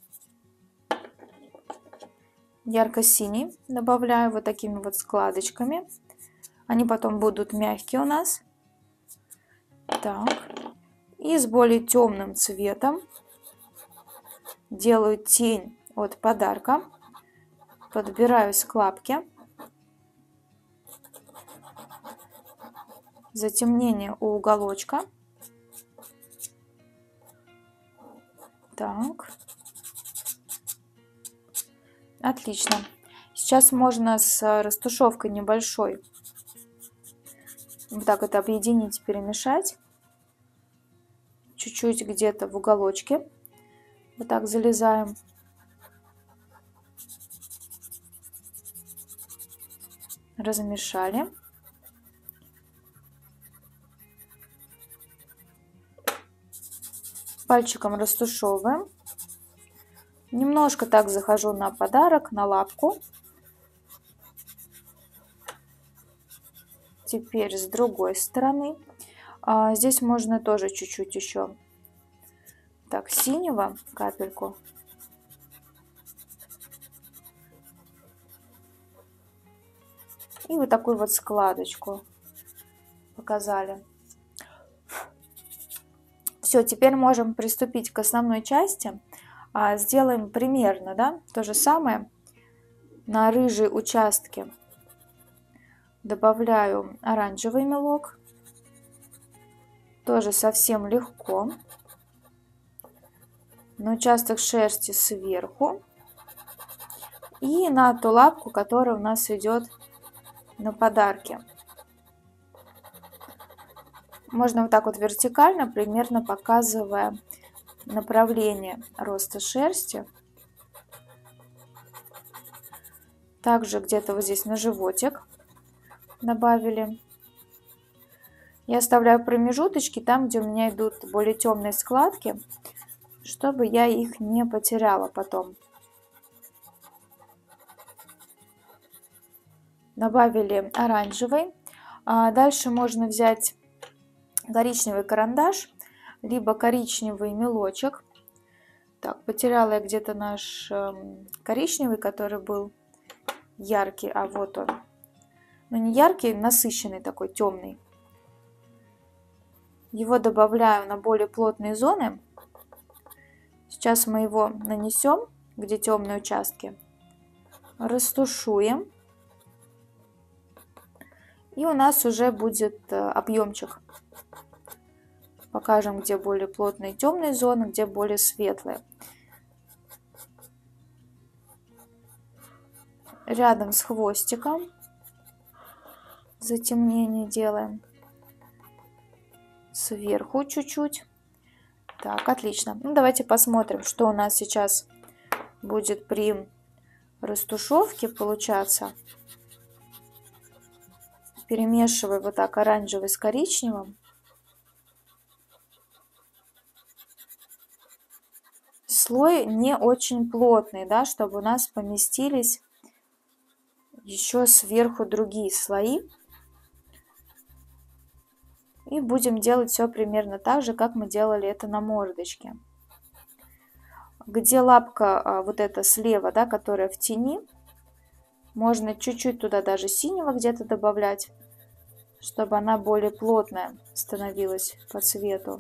Ярко-синий добавляю вот такими вот складочками. Они потом будут мягкие у нас. Так. И с более темным цветом делаю тень от подарка. Подбираю складки. Затемнение у уголочка. Так. Отлично. Сейчас можно с растушевкой небольшой вот так это объединить, перемешать. Чуть-чуть где-то в уголочке. Вот так залезаем. Размешали. Пальчиком растушевываем. Немножко так захожу на подарок, на лапку. Теперь с другой стороны. Здесь можно тоже чуть-чуть еще так синего, капельку. И вот такую вот складочку показали. Все, теперь можем приступить к основной части. Сделаем примерно, да, то же самое. На рыжие участки добавляю оранжевый мелок. Тоже совсем легко. На участок шерсти сверху. И на ту лапку, которая у нас идет на подарке. Можно вот так вот вертикально, примерно показывая направление роста шерсти. Также где-то вот здесь на животик добавили. Я оставляю промежуточки там, где у меня идут более темные складки, чтобы я их не потеряла потом. Добавили оранжевый. Дальше можно взять коричневый карандаш, либо коричневый мелочек. Так, потеряла я где-то наш коричневый, который был яркий, а вот он. Но не яркий, насыщенный такой, темный. Его добавляю на более плотные зоны. Сейчас мы его нанесем, где темные участки. Растушуем. И у нас уже будет объемчик. Покажем, где более плотные темные зоны, где более светлые. Рядом с хвостиком затемнение делаем. Сверху чуть-чуть. Так, отлично. Ну, давайте посмотрим, что у нас сейчас будет при растушевке получаться. Перемешиваю вот так оранжевый с коричневым. слой не очень плотный, да, чтобы у нас поместились еще сверху другие слои. И будем делать все примерно так же, как мы делали это на мордочке. Где лапка вот эта слева, да, которая в тени, можно чуть-чуть туда даже синего где-то добавлять, чтобы она более плотная становилась по цвету.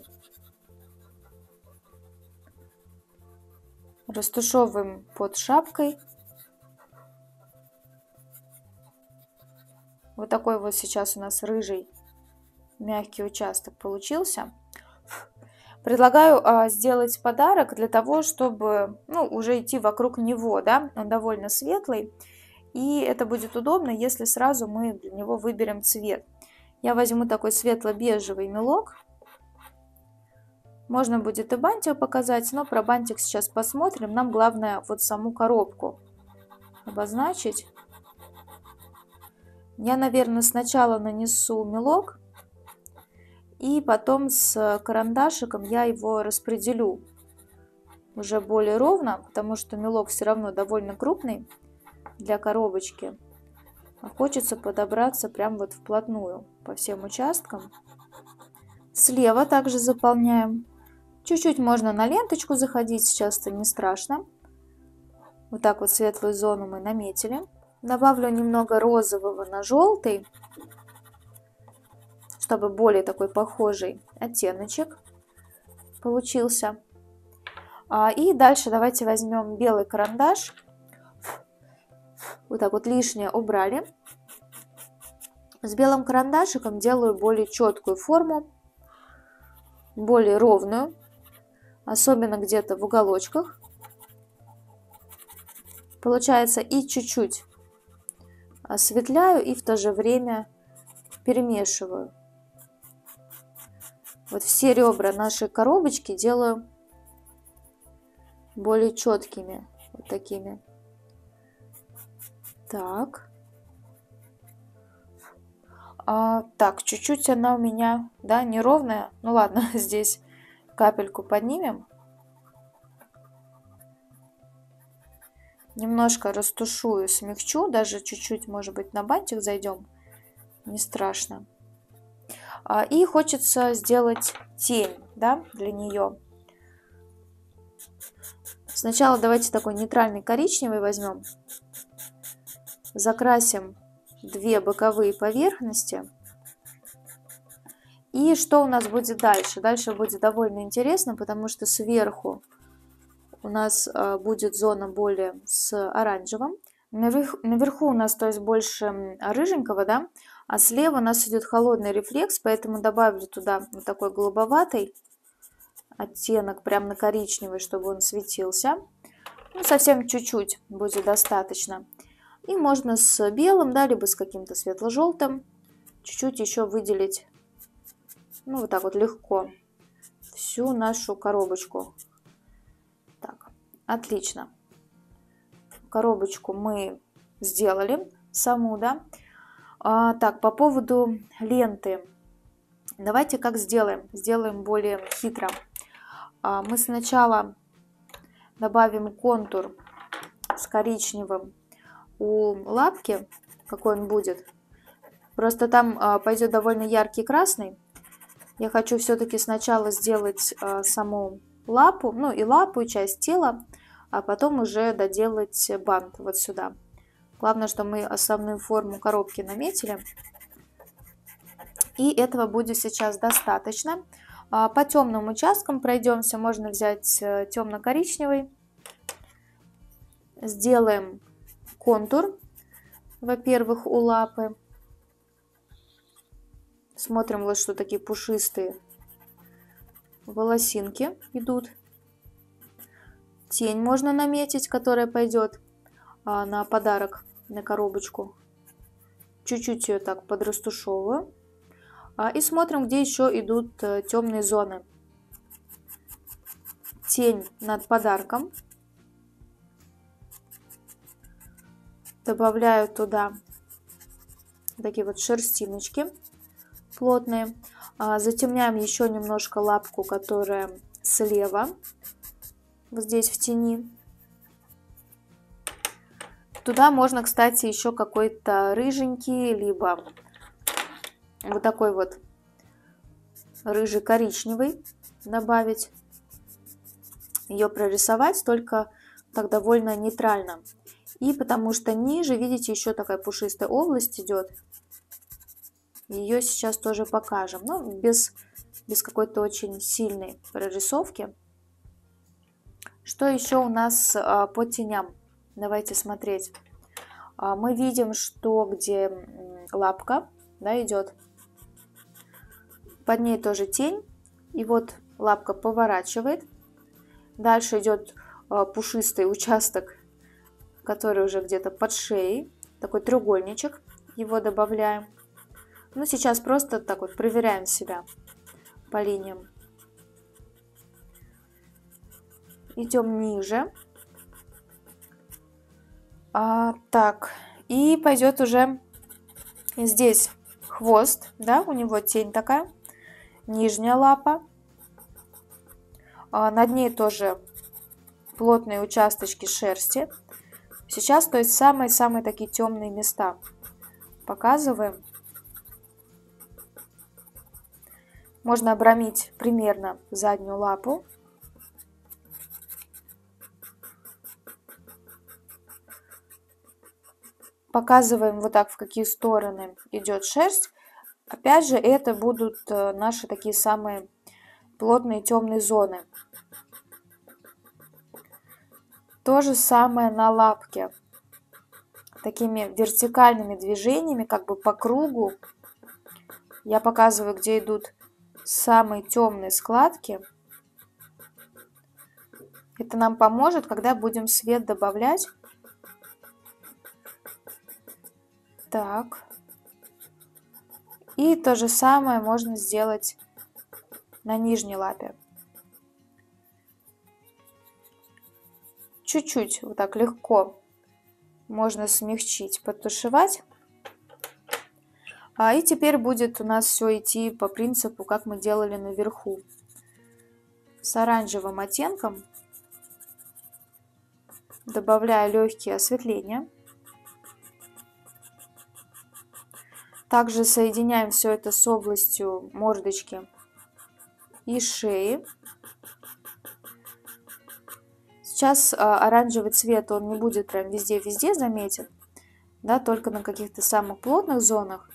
Растушевываем под шапкой. Вот такой вот сейчас у нас рыжий мягкий участок получился. Предлагаю сделать подарок для того, чтобы, ну, уже идти вокруг него, да, он довольно светлый, и это будет удобно, если сразу мы для него выберем цвет. Я возьму такой светло-бежевый мелок. Можно будет и бантик показать, но про бантик сейчас посмотрим. Нам главное вот саму коробку обозначить. Я, наверное, сначала нанесу мелок, и потом с карандашиком я его распределю уже более ровно, потому что мелок все равно довольно крупный для коробочки. А хочется подобраться прям вот вплотную по всем участкам. Слева также заполняем. Чуть-чуть можно на ленточку заходить, сейчас это не страшно. Вот так вот светлую зону мы наметили. Добавлю немного розового на желтый, чтобы более такой похожий оттеночек получился. И дальше давайте возьмем белый карандаш. Вот так вот лишнее убрали. С белым карандашиком делаю более четкую форму, более ровную, особенно где-то в уголочках. Получается, и чуть-чуть осветляю, и в то же время перемешиваю. Вот все ребра нашей коробочки делаю более четкими, вот такими. Так. Так, чуть-чуть она у меня, да, неровная. Ну ладно, здесь капельку поднимем. Немножко растушую, смягчу, даже чуть-чуть, может быть, на бантик зайдем. Не страшно. И хочется сделать тень, да, для нее. Сначала давайте такой нейтральный коричневый возьмем. Закрасим две боковые поверхности. И что у нас будет дальше? Дальше будет довольно интересно, потому что сверху у нас будет зона более с оранжевым. Наверху у нас, то есть, больше рыженького, да, а слева у нас идет холодный рефлекс, поэтому добавлю туда вот такой голубоватый оттенок, прям на коричневый, чтобы он светился. Ну, совсем чуть-чуть будет достаточно. И можно с белым, да, либо с каким-то светло-желтым чуть-чуть еще выделить, ну, вот так вот легко всю нашу коробочку. Так, отлично. Коробочку мы сделали саму, да. Так, по поводу ленты. Давайте как сделаем? Сделаем более хитро. Мы сначала добавим контур с коричневым у лапки, какой он будет. Просто там пойдет довольно яркий красный. Я хочу все-таки сначала сделать саму лапу, ну и лапу, и часть тела, а потом уже доделать бант вот сюда. Главное, что мы основную форму коробки наметили. И этого будет сейчас достаточно. По темным участкам пройдемся. Можно взять темно-коричневый. Сделаем контур, во-первых, у лапы. Смотрим, вот что такие пушистые волосинки идут. Тень можно наметить, которая пойдет на подарок, на коробочку. Чуть-чуть ее так подрастушевываю. И смотрим, где еще идут темные зоны. Тень над подарком. Добавляю туда такие вот шерстиночки плотные. Затемняем еще немножко лапку, которая слева. вот здесь в тени. Туда можно, кстати, еще какой-то рыженький, либо вот такой вот рыжий коричневый добавить. Ее прорисовать, только так довольно нейтрально. И потому что ниже, видите, еще такая пушистая область идет. Ее сейчас тоже покажем, но без какой-то очень сильной прорисовки. Что еще у нас по теням? Давайте смотреть. Мы видим, что где лапка, да, идет, под ней тоже тень. И вот лапка поворачивает. Дальше идет пушистый участок, который уже где-то под шеей. Такой треугольничек. Его добавляем. Ну, сейчас просто так вот проверяем себя по линиям. Идем ниже. Так, и пойдет уже здесь хвост, да, у него тень такая, нижняя лапа. Над ней тоже плотные участочки шерсти. Сейчас, то есть, самые-самые такие темные места показываем. Можно обрамить примерно заднюю лапу. Показываем вот так, в какие стороны идет шерсть. Опять же, это будут наши такие самые плотные темные зоны. То же самое на лапке. Такими вертикальными движениями, как бы по кругу, я показываю, где идут самые темные складки. Это нам поможет, когда будем свет добавлять. Так. И то же самое можно сделать на нижней лапе. Чуть-чуть вот так легко можно смягчить, подтушевать. И теперь будет у нас все идти по принципу, как мы делали наверху. С оранжевым оттенком добавляю легкие осветления. Также соединяем все это с областью мордочки и шеи. Сейчас оранжевый цвет, он не будет прям везде-везде заметен, да, только на каких-то самых плотных зонах.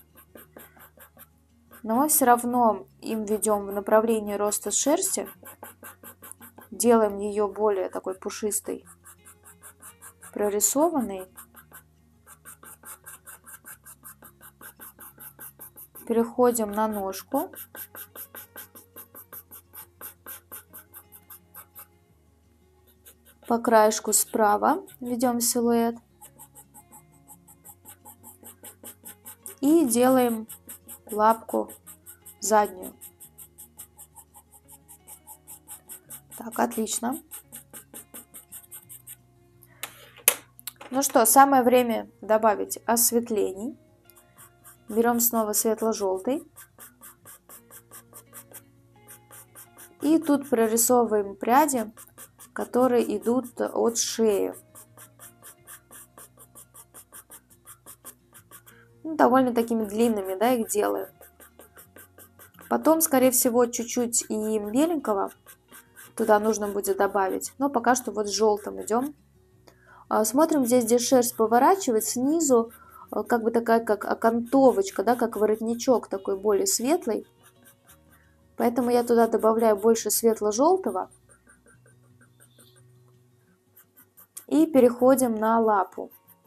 Но мы все равно им ведем в направлении роста шерсти, делаем ее более такой пушистой, прорисованной. Переходим на ножку. По краешку справа ведем силуэт. И делаем лапку заднюю. Так, отлично. Ну что, самое время добавить осветлений. Берем снова светло-желтый. И тут прорисовываем пряди, которые идут от шеи. Ну, довольно такими длинными, да, их делаем. Потом, скорее всего, чуть-чуть и беленького туда нужно будет добавить. Но пока что вот с желтым идем. Смотрим здесь, где шерсть поворачивает, снизу как бы такая, как окантовочка, да, как воротничок такой более светлый. Поэтому я туда добавляю больше светло-желтого. И переходим на лапу.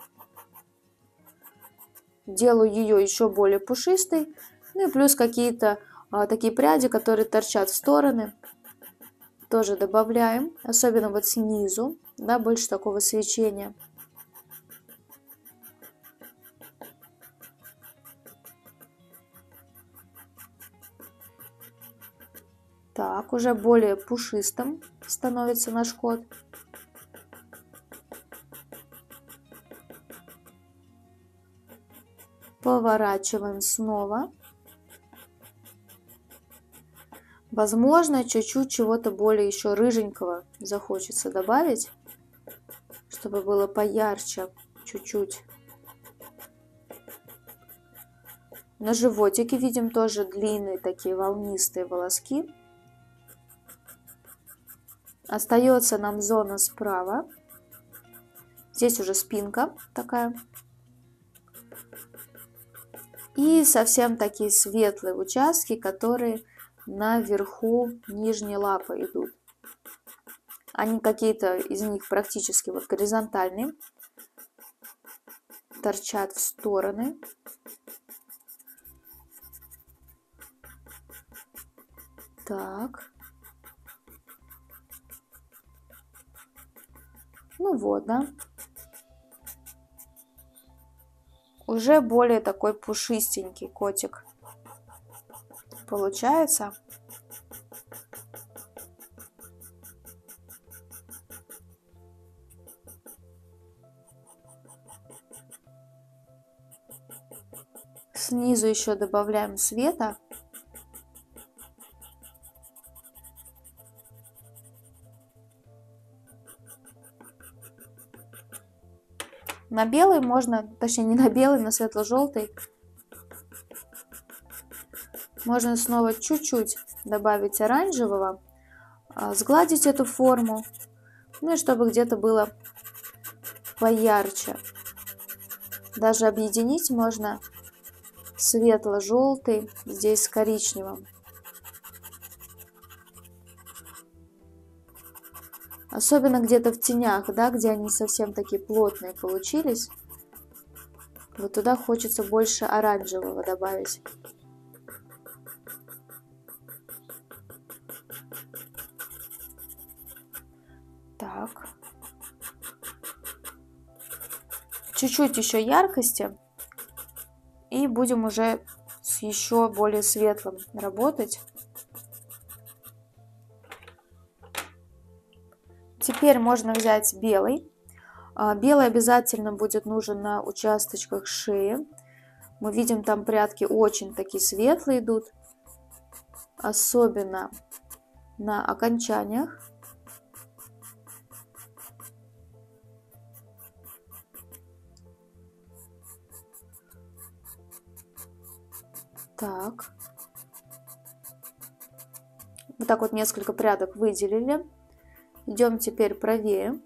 Делаю ее еще более пушистой. Ну и плюс какие-то такие пряди, которые торчат в стороны. Тоже добавляем. Особенно вот снизу, да, больше такого свечения. Так, уже более пушистым становится наш кот. Поворачиваем снова. Возможно, чуть-чуть чего-то более еще рыженького захочется добавить, чтобы было поярче чуть-чуть. На животике видим тоже длинные такие волнистые волоски. Остается нам зона справа. Здесь уже спинка такая. И совсем такие светлые участки, которые наверху нижней лапы идут. Они какие-то из них практически вот горизонтальные, торчат в стороны. Так. Ну вот, да. Уже более такой пушистенький котик получается. Снизу еще добавляем света. На белый можно, точнее не на белый, на светло-желтый, можно снова чуть-чуть добавить оранжевого, сгладить эту форму, ну и чтобы где-то было поярче. Даже объединить можно светло-желтый здесь с коричневым. Особенно где-то в тенях, да, где они совсем такие плотные получились. Вот туда хочется больше оранжевого добавить. Так. Чуть-чуть еще яркости. И будем уже с еще более светлым работать. Теперь можно взять белый. Белый обязательно будет нужен на участочках шеи. Мы видим, там прядки очень такие светлые идут. Особенно на окончаниях. Так. Вот так вот несколько прядок выделили. Идем теперь правее.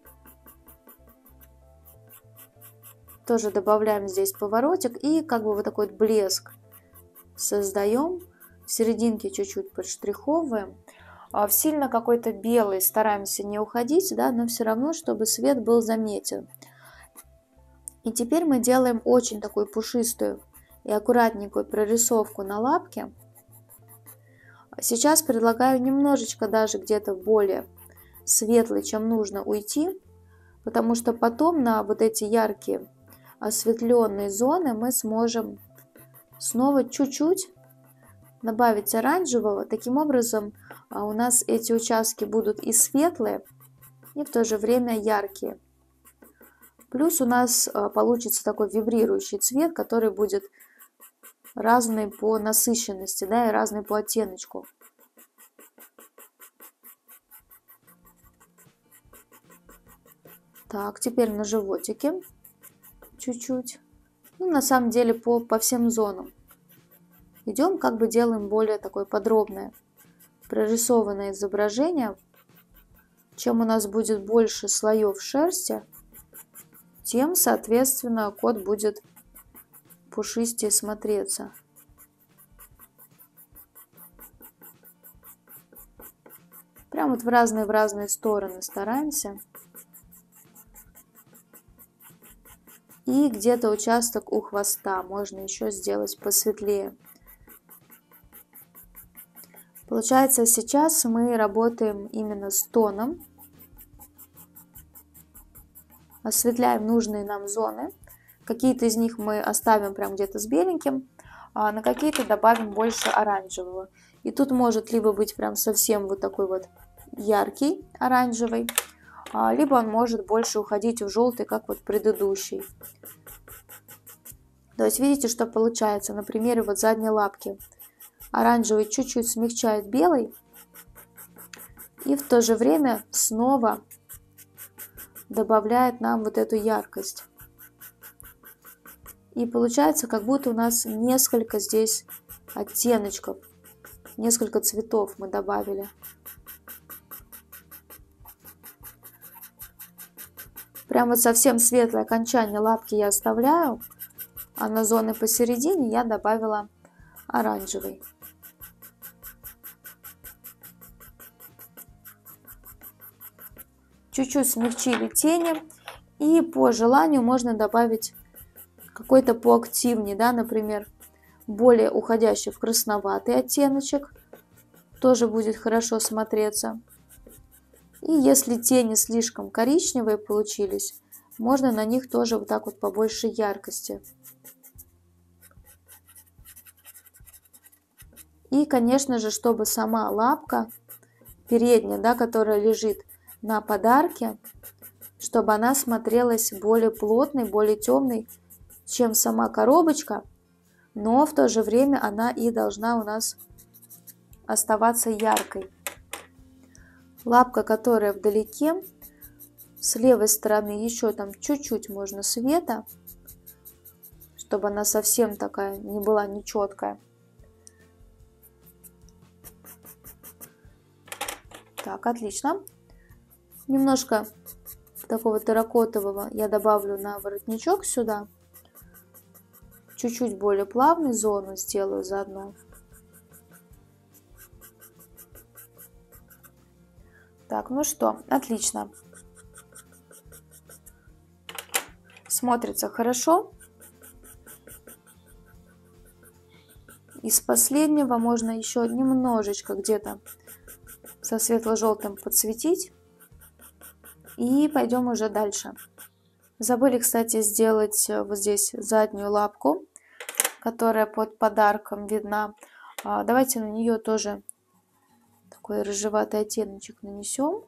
Тоже добавляем здесь поворотик и как бы вот такой вот блеск создаем. В серединке чуть-чуть подштриховываем. В сильно какой-то белый стараемся не уходить, да, но все равно, чтобы свет был заметен. И теперь мы делаем очень такую пушистую и аккуратненькую прорисовку на лапке. Сейчас предлагаю немножечко даже где-то более светлый, чем нужно, уйти, потому что потом на вот эти яркие осветленные зоны мы сможем снова чуть-чуть добавить оранжевого. Таким образом у нас эти участки будут и светлые, и в то же время яркие. Плюс у нас получится такой вибрирующий цвет, который будет разный по насыщенности, да, и разный по оттеночку. Так, теперь на животике чуть-чуть. Ну, на самом деле по всем зонам. Идем, как бы делаем более такое подробное прорисованное изображение. Чем у нас будет больше слоев шерсти, тем, соответственно, кот будет пушистее смотреться. Прям вот в разные стороны стараемся. И где-то участок у хвоста можно еще сделать посветлее. Получается, сейчас мы работаем именно с тоном. Осветляем нужные нам зоны. Какие-то из них мы оставим прям где-то с беленьким, а на какие-то добавим больше оранжевого. И тут может либо быть прям совсем вот такой вот яркий оранжевый, либо он может больше уходить в желтый, как вот предыдущий. То есть видите, что получается на примере вот задней лапки. Оранжевый чуть-чуть смягчает белый, И в то же время снова добавляет нам вот эту яркость. И получается, как будто у нас несколько здесь оттеночков, несколько цветов мы добавили. Прям вот совсем светлое окончание лапки я оставляю, а на зоны посередине я добавила оранжевый. Чуть-чуть смягчили тени, и по желанию можно добавить какой-то поактивнее, да, например, более уходящий в красноватый оттеночек, тоже будет хорошо смотреться. И если тени слишком коричневые получились, можно на них тоже вот так вот побольше яркости. И, конечно же, чтобы сама лапка передняя, да, которая лежит на подарке, чтобы она смотрелась более плотной, более темной, чем сама коробочка, но в то же время она и должна у нас оставаться яркой. Лапка, которая вдалеке, с левой стороны еще там чуть-чуть можно света, чтобы она совсем такая не была нечеткая. Так, отлично. Немножко такого терракотового я добавлю на воротничок сюда. Чуть-чуть более плавную зону сделаю заодно. Так, ну что, отлично. Смотрится хорошо. Из последнего можно еще немножечко где-то со светло-желтым подсветить. И пойдем уже дальше. Забыли, кстати, сделать вот здесь заднюю лапку, которая под подарком видна. Давайте на нее тоже такой рыжеватый оттеночек нанесем.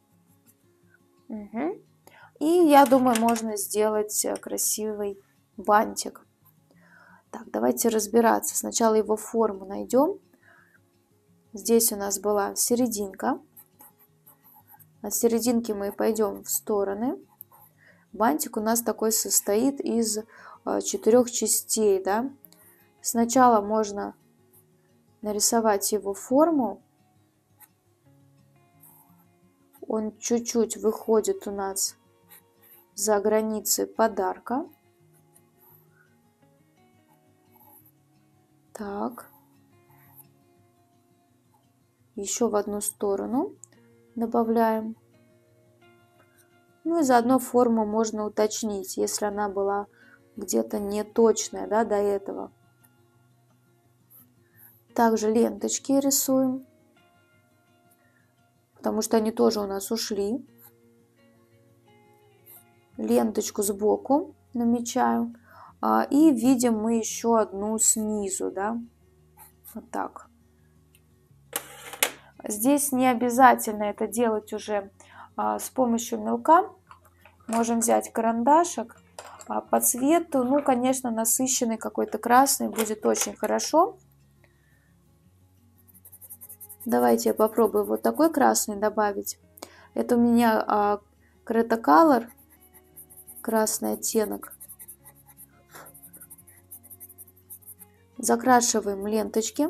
Угу. И я думаю, можно сделать красивый бантик. Так, давайте разбираться. Сначала его форму найдем. Здесь у нас была серединка. От серединки мы пойдем в стороны. Бантик у нас такой состоит из 4 частей, да. Сначала можно нарисовать его форму. Он чуть-чуть выходит у нас за границы подарка. Так. Еще в одну сторону добавляем. Ну и заодно форму можно уточнить, если она была где-то неточная, да, до этого. Также ленточки рисуем, потому что они тоже у нас ушли. Ленточку сбоку намечаю. И видим мы еще одну снизу, да, вот так. Здесь не обязательно это делать уже с помощью мелка. Можем взять карандашик по цвету. Ну, конечно, насыщенный какой-то красный будет очень хорошо. Давайте я попробую вот такой красный добавить. Это у меня Creta Color, красный оттенок. Закрашиваем ленточки.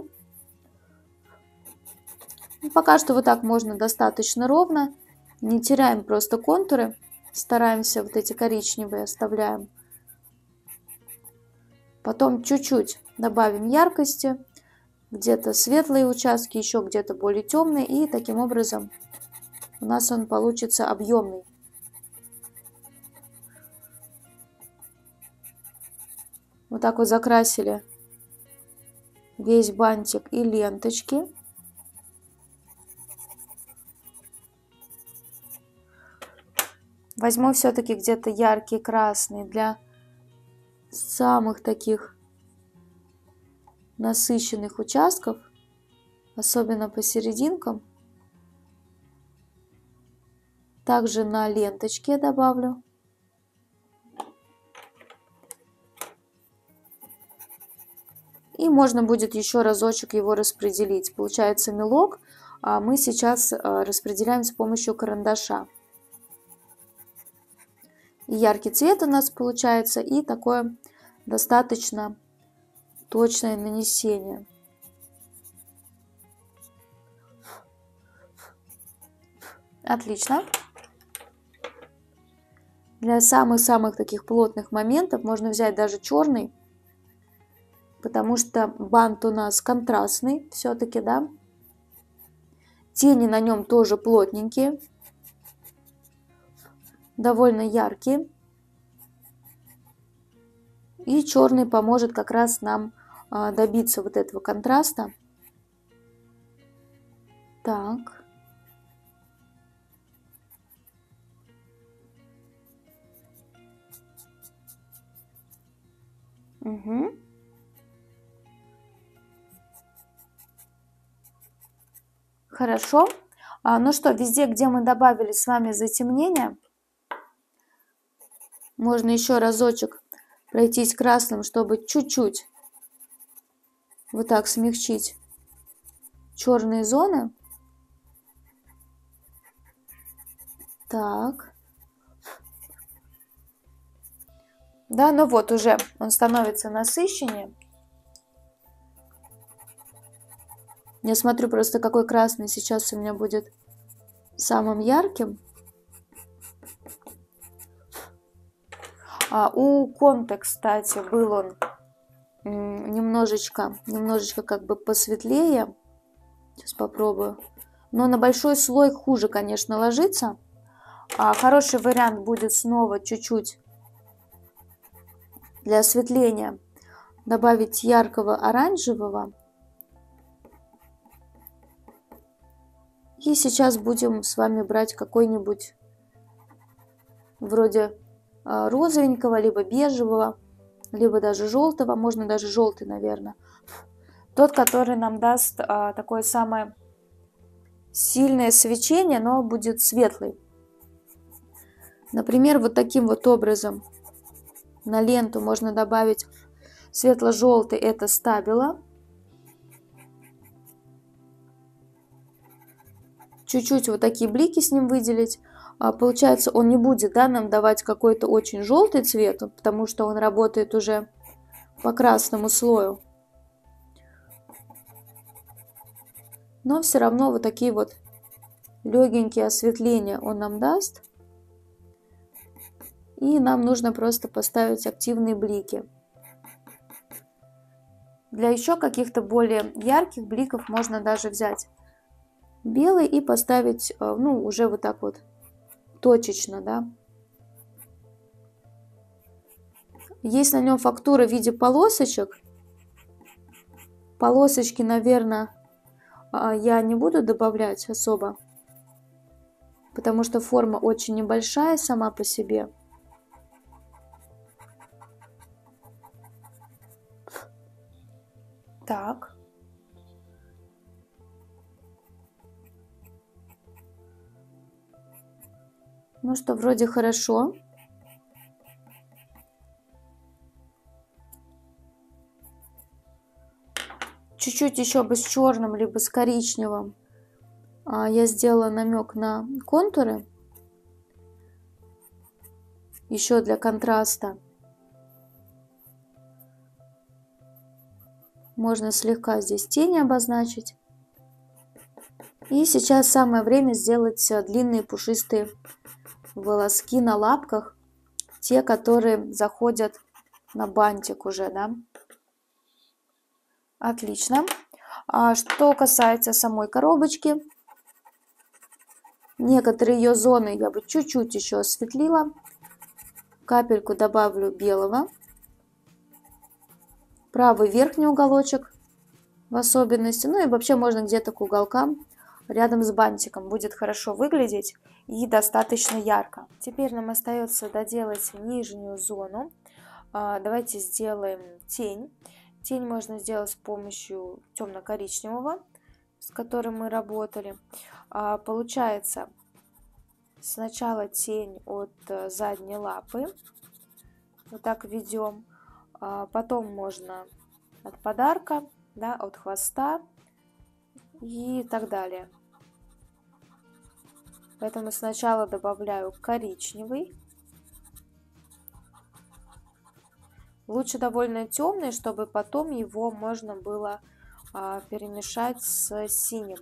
Пока что вот так можно достаточно ровно. Не теряем просто контуры. Стараемся вот эти коричневые оставляем. Потом чуть-чуть добавим яркости. Где-то светлые участки, еще где-то более темные. И таким образом у нас он получится объемный. Вот так вот закрасили весь бантик и ленточки. Возьму все-таки где-то яркий красный для самых таких насыщенных участков, особенно по серединкам. Также на ленточке добавлю. И можно будет еще разочек его распределить. Получается, мелок мы сейчас распределяем с помощью карандаша. И яркий цвет у нас получается, и такое достаточно точное нанесение. Отлично. Для самых-самых таких плотных моментов можно взять даже черный, потому что бант у нас контрастный все-таки, да. Тени на нем тоже плотненькие, довольно яркие. И черный поможет как раз нам добиться вот этого контраста. Так. Угу. Хорошо. Ну что, везде, где мы добавили с вами затемнение, можно еще разочек пройтись красным, чтобы чуть-чуть вот так смягчить черные зоны. Так. Да, ну вот уже он становится насыщеннее. Я смотрю просто, какой красный сейчас у меня будет самым ярким. У Конте, кстати, был он немножечко как бы посветлее. Сейчас попробую. Но на большой слой хуже, конечно, ложится. Хороший вариант будет снова чуть-чуть для осветления добавить яркого оранжевого. И сейчас будем с вами брать какой-нибудь вроде розовенького, либо бежевого, либо даже желтого. Можно даже желтый, наверное. Тот, который нам даст такое самое сильное свечение, но будет светлый. Например, вот таким вот образом на ленту можно добавить светло-желтый, это стабило. Чуть-чуть вот такие блики с ним выделить. Получается, он не будет, да, нам давать какой-то очень желтый цвет, потому что он работает уже по красному слою. Но все равно вот такие вот легенькие осветления он нам даст. И нам нужно просто поставить активные блики. Для еще каких-то более ярких бликов можно даже взять белый и поставить, ну, уже вот так вот точечно, да. Есть на нем фактура в виде полосочек. Полосочки, наверное, я не буду добавлять особо, потому что форма очень небольшая сама по себе. Так. Ну что, вроде хорошо. Чуть-чуть еще бы с черным, либо с коричневым я сделала намек на контуры. Еще для контраста. Можно слегка здесь тени обозначить. И сейчас самое время сделать длинные пушистые волоски на лапках. Те, которые заходят на бантик уже, да. Отлично. Что касается самой коробочки, некоторые ее зоны я бы чуть-чуть еще осветлила. Капельку добавлю белого. Правый верхний уголочек в особенности. Ну и вообще можно где-то к уголкам рядом с бантиком. Будет хорошо выглядеть и достаточно ярко. Теперь нам остается доделать нижнюю зону. Давайте сделаем тень. Тень можно сделать с помощью темно-коричневого, с которым мы работали. Получается сначала тень от задней лапы. Вот так ведем. Потом можно от подарка, да, от хвоста и так далее. Поэтому сначала добавляю коричневый. Лучше довольно темный, чтобы потом его можно было перемешать с синим.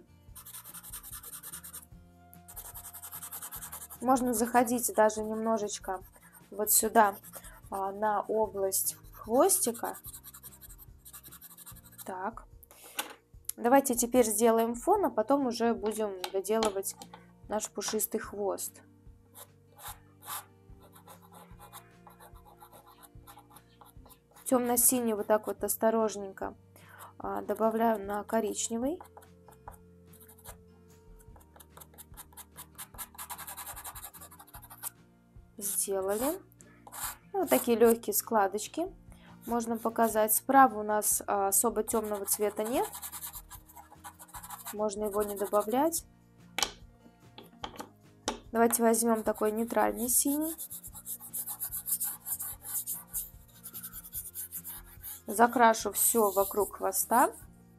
Можно заходить даже немножечко вот сюда, на область хвостика. Так. Давайте теперь сделаем фон, а потом уже будем доделывать наш пушистый хвост. Темно-синий вот так вот осторожненько добавляю на коричневый. Сделали. Вот такие легкие складочки можно показать. Справа у нас особо темного цвета нет. Можно его не добавлять. Давайте возьмем такой нейтральный синий. Закрашу все вокруг хвоста.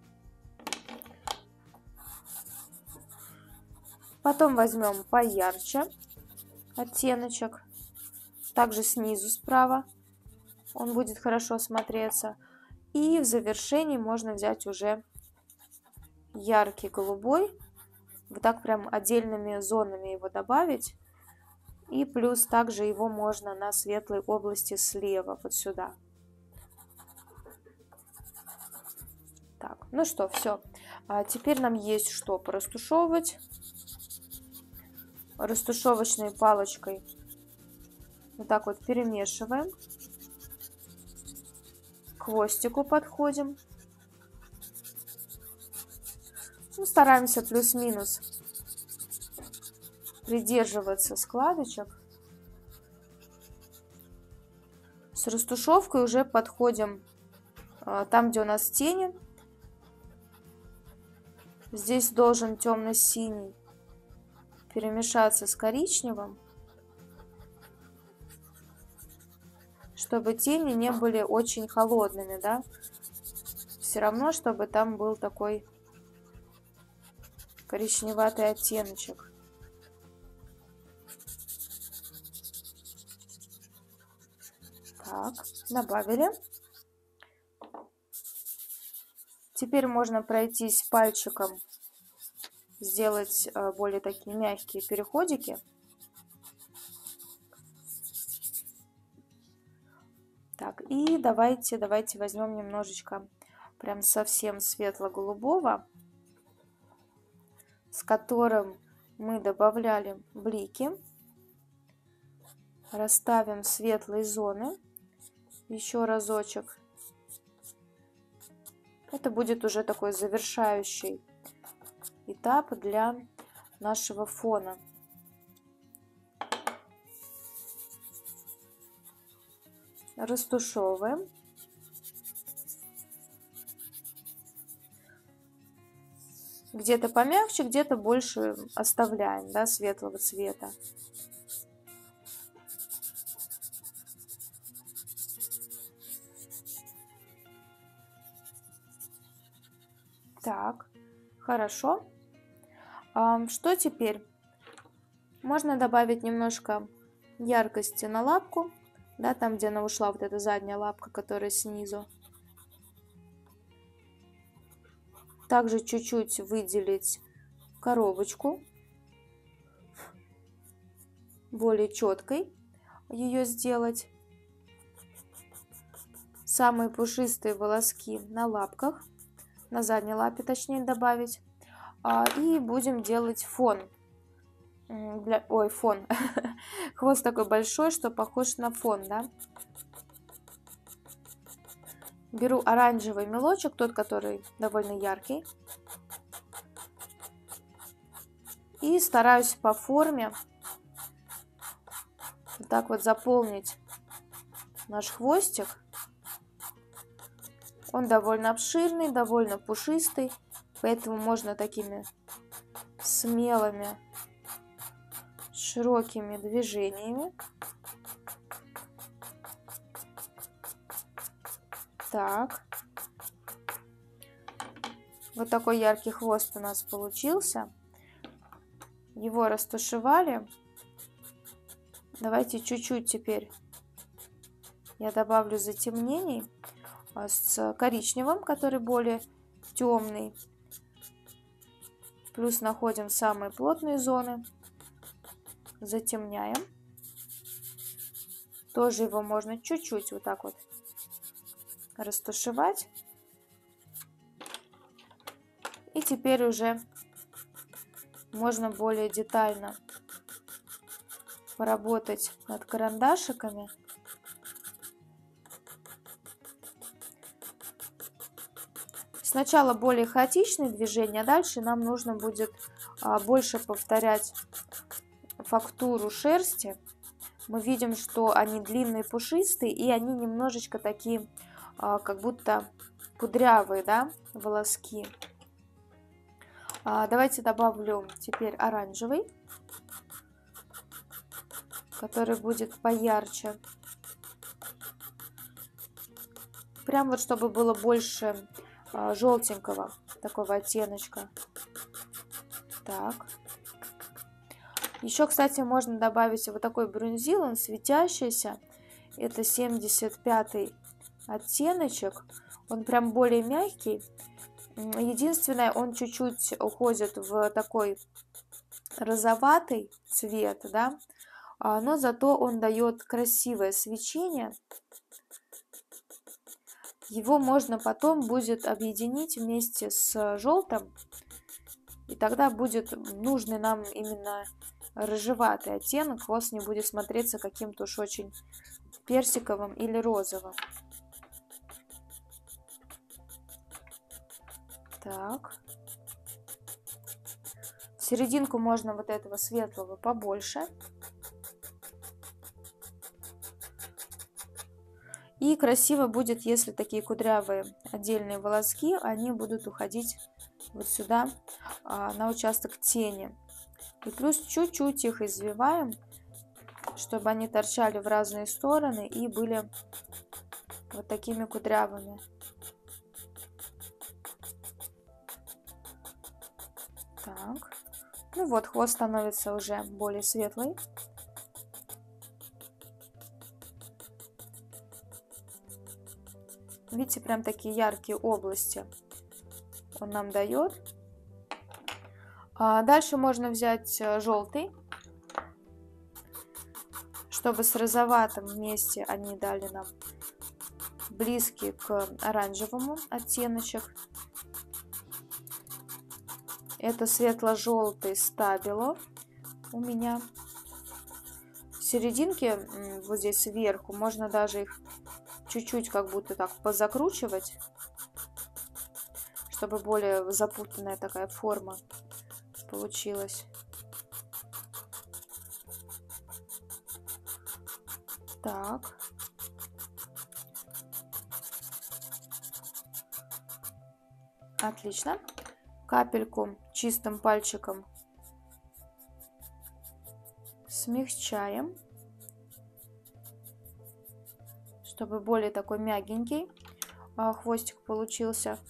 Потом возьмем поярче оттеночек. Также снизу справа он будет хорошо смотреться. И в завершении можно взять уже яркий голубой. Вот так прям отдельными зонами его добавить. И плюс также его можно на светлой области слева, вот сюда. Так, ну что, все. Теперь нам есть что порастушевывать. Растушевочной палочкой вот так вот перемешиваем. К хвостику подходим. Ну, стараемся плюс-минус придерживаться складочек. С растушевкой уже подходим там, где у нас тени. Здесь должен темно-синий перемешаться с коричневым, чтобы тени не были очень холодными, да? Все равно, чтобы там был такой коричневатый оттеночек. Так, добавили. Теперь можно пройтись пальчиком, сделать более такие мягкие переходики. Так, и давайте возьмем немножечко прям совсем светло-голубого, с которым мы добавляли блики. Расставим светлые зоны еще разочек. Это будет уже такой завершающий этап для нашего фона. Растушевываем. Где-то помягче, где-то больше оставляем, да, светлого цвета. Так, хорошо. Что теперь? Можно добавить немножко яркости на лапку, да, там, где она ушла, вот эта задняя лапка, которая снизу. Также чуть-чуть выделить коробочку, более четкой ее сделать. Самые пушистые волоски на лапках, на задней лапе точнее добавить. И будем делать фон. Фон. Хвост такой большой, что похож на фон, да? Беру оранжевый мелочек, тот, который довольно яркий. И стараюсь по форме вот так вот заполнить наш хвостик. Он довольно обширный, довольно пушистый, поэтому можно такими смелыми, широкими движениями. Так. Вот такой яркий хвост у нас получился. Его растушевали. Давайте чуть-чуть теперь я добавлю затемнений с коричневым, который более темный. Плюс находим самые плотные зоны, затемняем. Тоже его можно чуть-чуть вот так вот растушевать. И теперь уже можно более детально поработать над карандашиками. Сначала более хаотичные движения, а дальше нам нужно будет больше повторять фактуру шерсти. Мы видим, что они длинные, пушистые, и они немножечко такие, как будто кудрявые, да, волоски. Давайте добавлю теперь оранжевый, который будет поярче. Прям вот чтобы было больше желтенького такого оттеночка. Так. Еще, кстати, можно добавить вот такой бронзил, он светящийся. Это 75-й оттеночек. Он прям более мягкий. Единственное, он чуть-чуть уходит в такой розоватый цвет, да, но зато он дает красивое свечение. Его можно потом будет объединить вместе с желтым, и тогда будет нужный нам именно рыжеватый оттенок. Хвост не будет смотреться каким-то уж очень персиковым или розовым. Так. В серединку можно вот этого светлого побольше. И красиво будет, если такие кудрявые отдельные волоски, они будут уходить вот сюда, на участок тени. И плюс чуть-чуть их извиваем, чтобы они торчали в разные стороны и были вот такими кудрявыми. Так. Ну вот, хвост становится уже более светлый. Видите, прям такие яркие области он нам дает. Дальше можно взять желтый, чтобы с розоватым вместе они дали нам близкий к оранжевому оттеночек. Это светло-желтый стабило у меня. В серединке, вот здесь сверху, можно даже их чуть-чуть как будто так позакручивать, чтобы более запутанная такая форма получилась. Так. Отлично. Капельку чистым пальчиком смягчаем, чтобы более такой мягенький хвостик получился.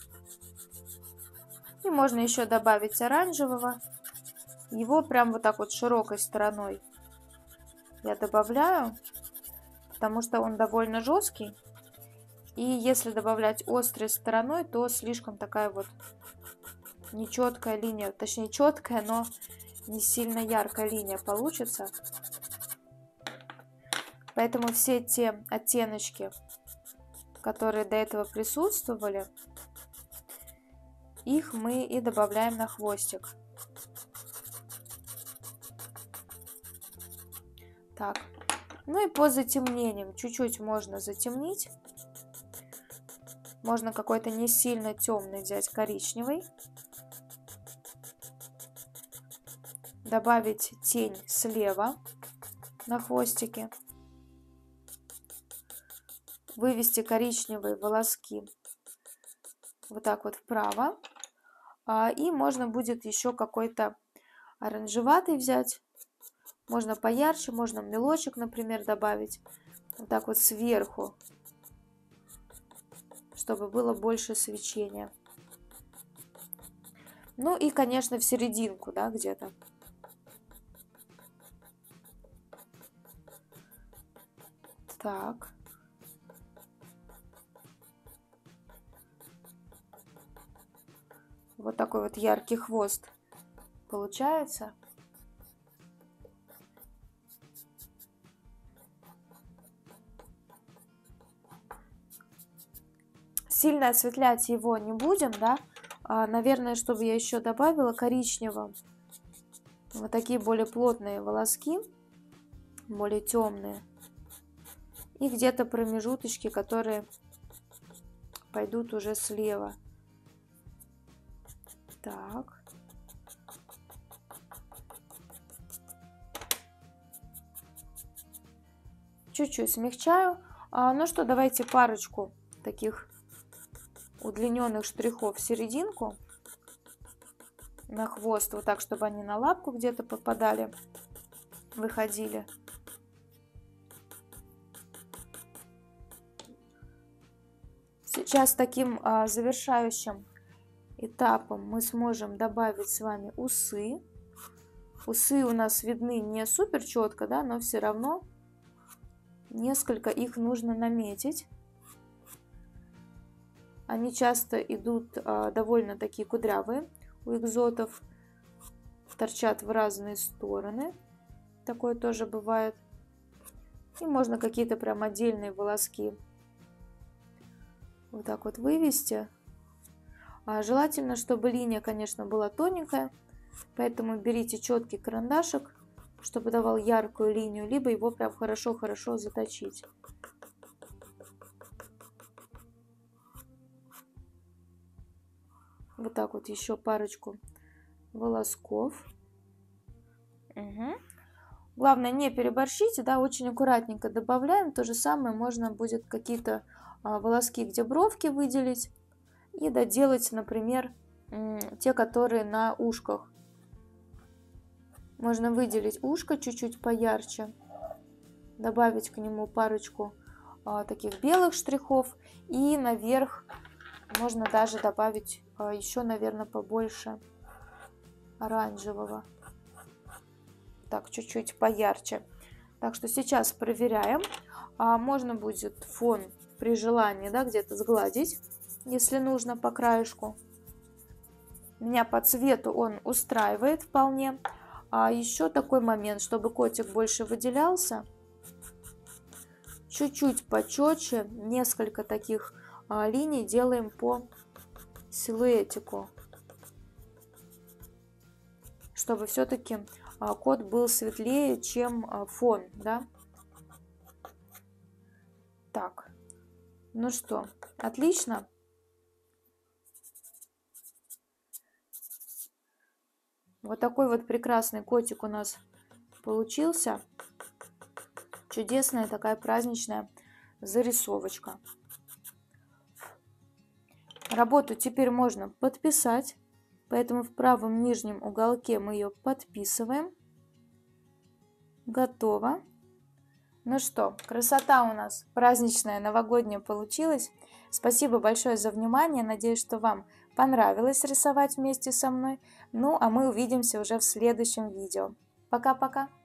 И можно еще добавить оранжевого. Его прям вот так вот широкой стороной я добавляю, потому что он довольно жесткий. И если добавлять острой стороной, то слишком такая вот нечеткая линия, точнее четкая, но не сильно яркая линия получится. Поэтому все те оттеночки, которые до этого присутствовали, их мы и добавляем на хвостик. Так, ну и по затемнениям чуть-чуть можно затемнить. Можно какой-то не сильно темный взять, коричневый. Добавить тень слева на хвостике. Вывести коричневые волоски вот так вот вправо. И можно будет еще какой-то оранжеватый взять. Можно поярче, можно мелочек, например, добавить. Вот так вот сверху, чтобы было больше свечения. Ну и, конечно, в серединку, да, где-то. Так. Вот такой вот яркий хвост получается. Сильно осветлять его не будем, да? Наверное, чтобы я еще добавила коричневого. Вот такие более плотные волоски, более темные. И где-то промежуточки, которые пойдут уже слева. Так. Чуть-чуть смягчаю. Ну что, давайте парочку таких удлиненных штрихов в серединку на хвост, вот так, чтобы они на лапку где-то попадали, выходили. Сейчас таким завершающим этапом мы сможем добавить с вами усы. Усы у нас видны не супер четко, да, но все равно несколько их нужно наметить. Они часто идут довольно такие кудрявые у экзотов, торчат в разные стороны. Такое тоже бывает. И можно какие-то прям отдельные волоски вот так вот вывести. Желательно, чтобы линия, конечно, была тоненькая, поэтому берите четкий карандашик, чтобы давал яркую линию, либо его прям хорошо-хорошо заточить. Вот так вот еще парочку волосков. Угу. Главное, не переборщите, да, очень аккуратненько добавляем. То же самое можно будет какие-то волоски, где бровки, выделить и доделать, например, те, которые на ушках. Можно выделить ушко чуть-чуть поярче, добавить к нему парочку таких белых штрихов и наверх можно даже добавить еще, наверное, побольше оранжевого. Так, чуть-чуть поярче. Так что сейчас проверяем. Можно будет фон при желании, да, где-то сгладить, если нужно, по краешку. Меня по цвету он устраивает вполне. Еще такой момент, чтобы котик больше выделялся. Чуть-чуть почетче, несколько таких линий делаем по силуэтику, чтобы все-таки кот был светлее, чем фон, да? Так, ну что, отлично. Вот такой вот прекрасный котик у нас получился. Чудесная такая праздничная зарисовочка. Работу теперь можно подписать, поэтому в правом нижнем уголке мы ее подписываем. Готово. Ну что, красота у нас праздничная, новогодняя получилась. Спасибо большое за внимание. Надеюсь, что вам понравилось рисовать вместе со мной. Ну, а мы увидимся уже в следующем видео. Пока-пока!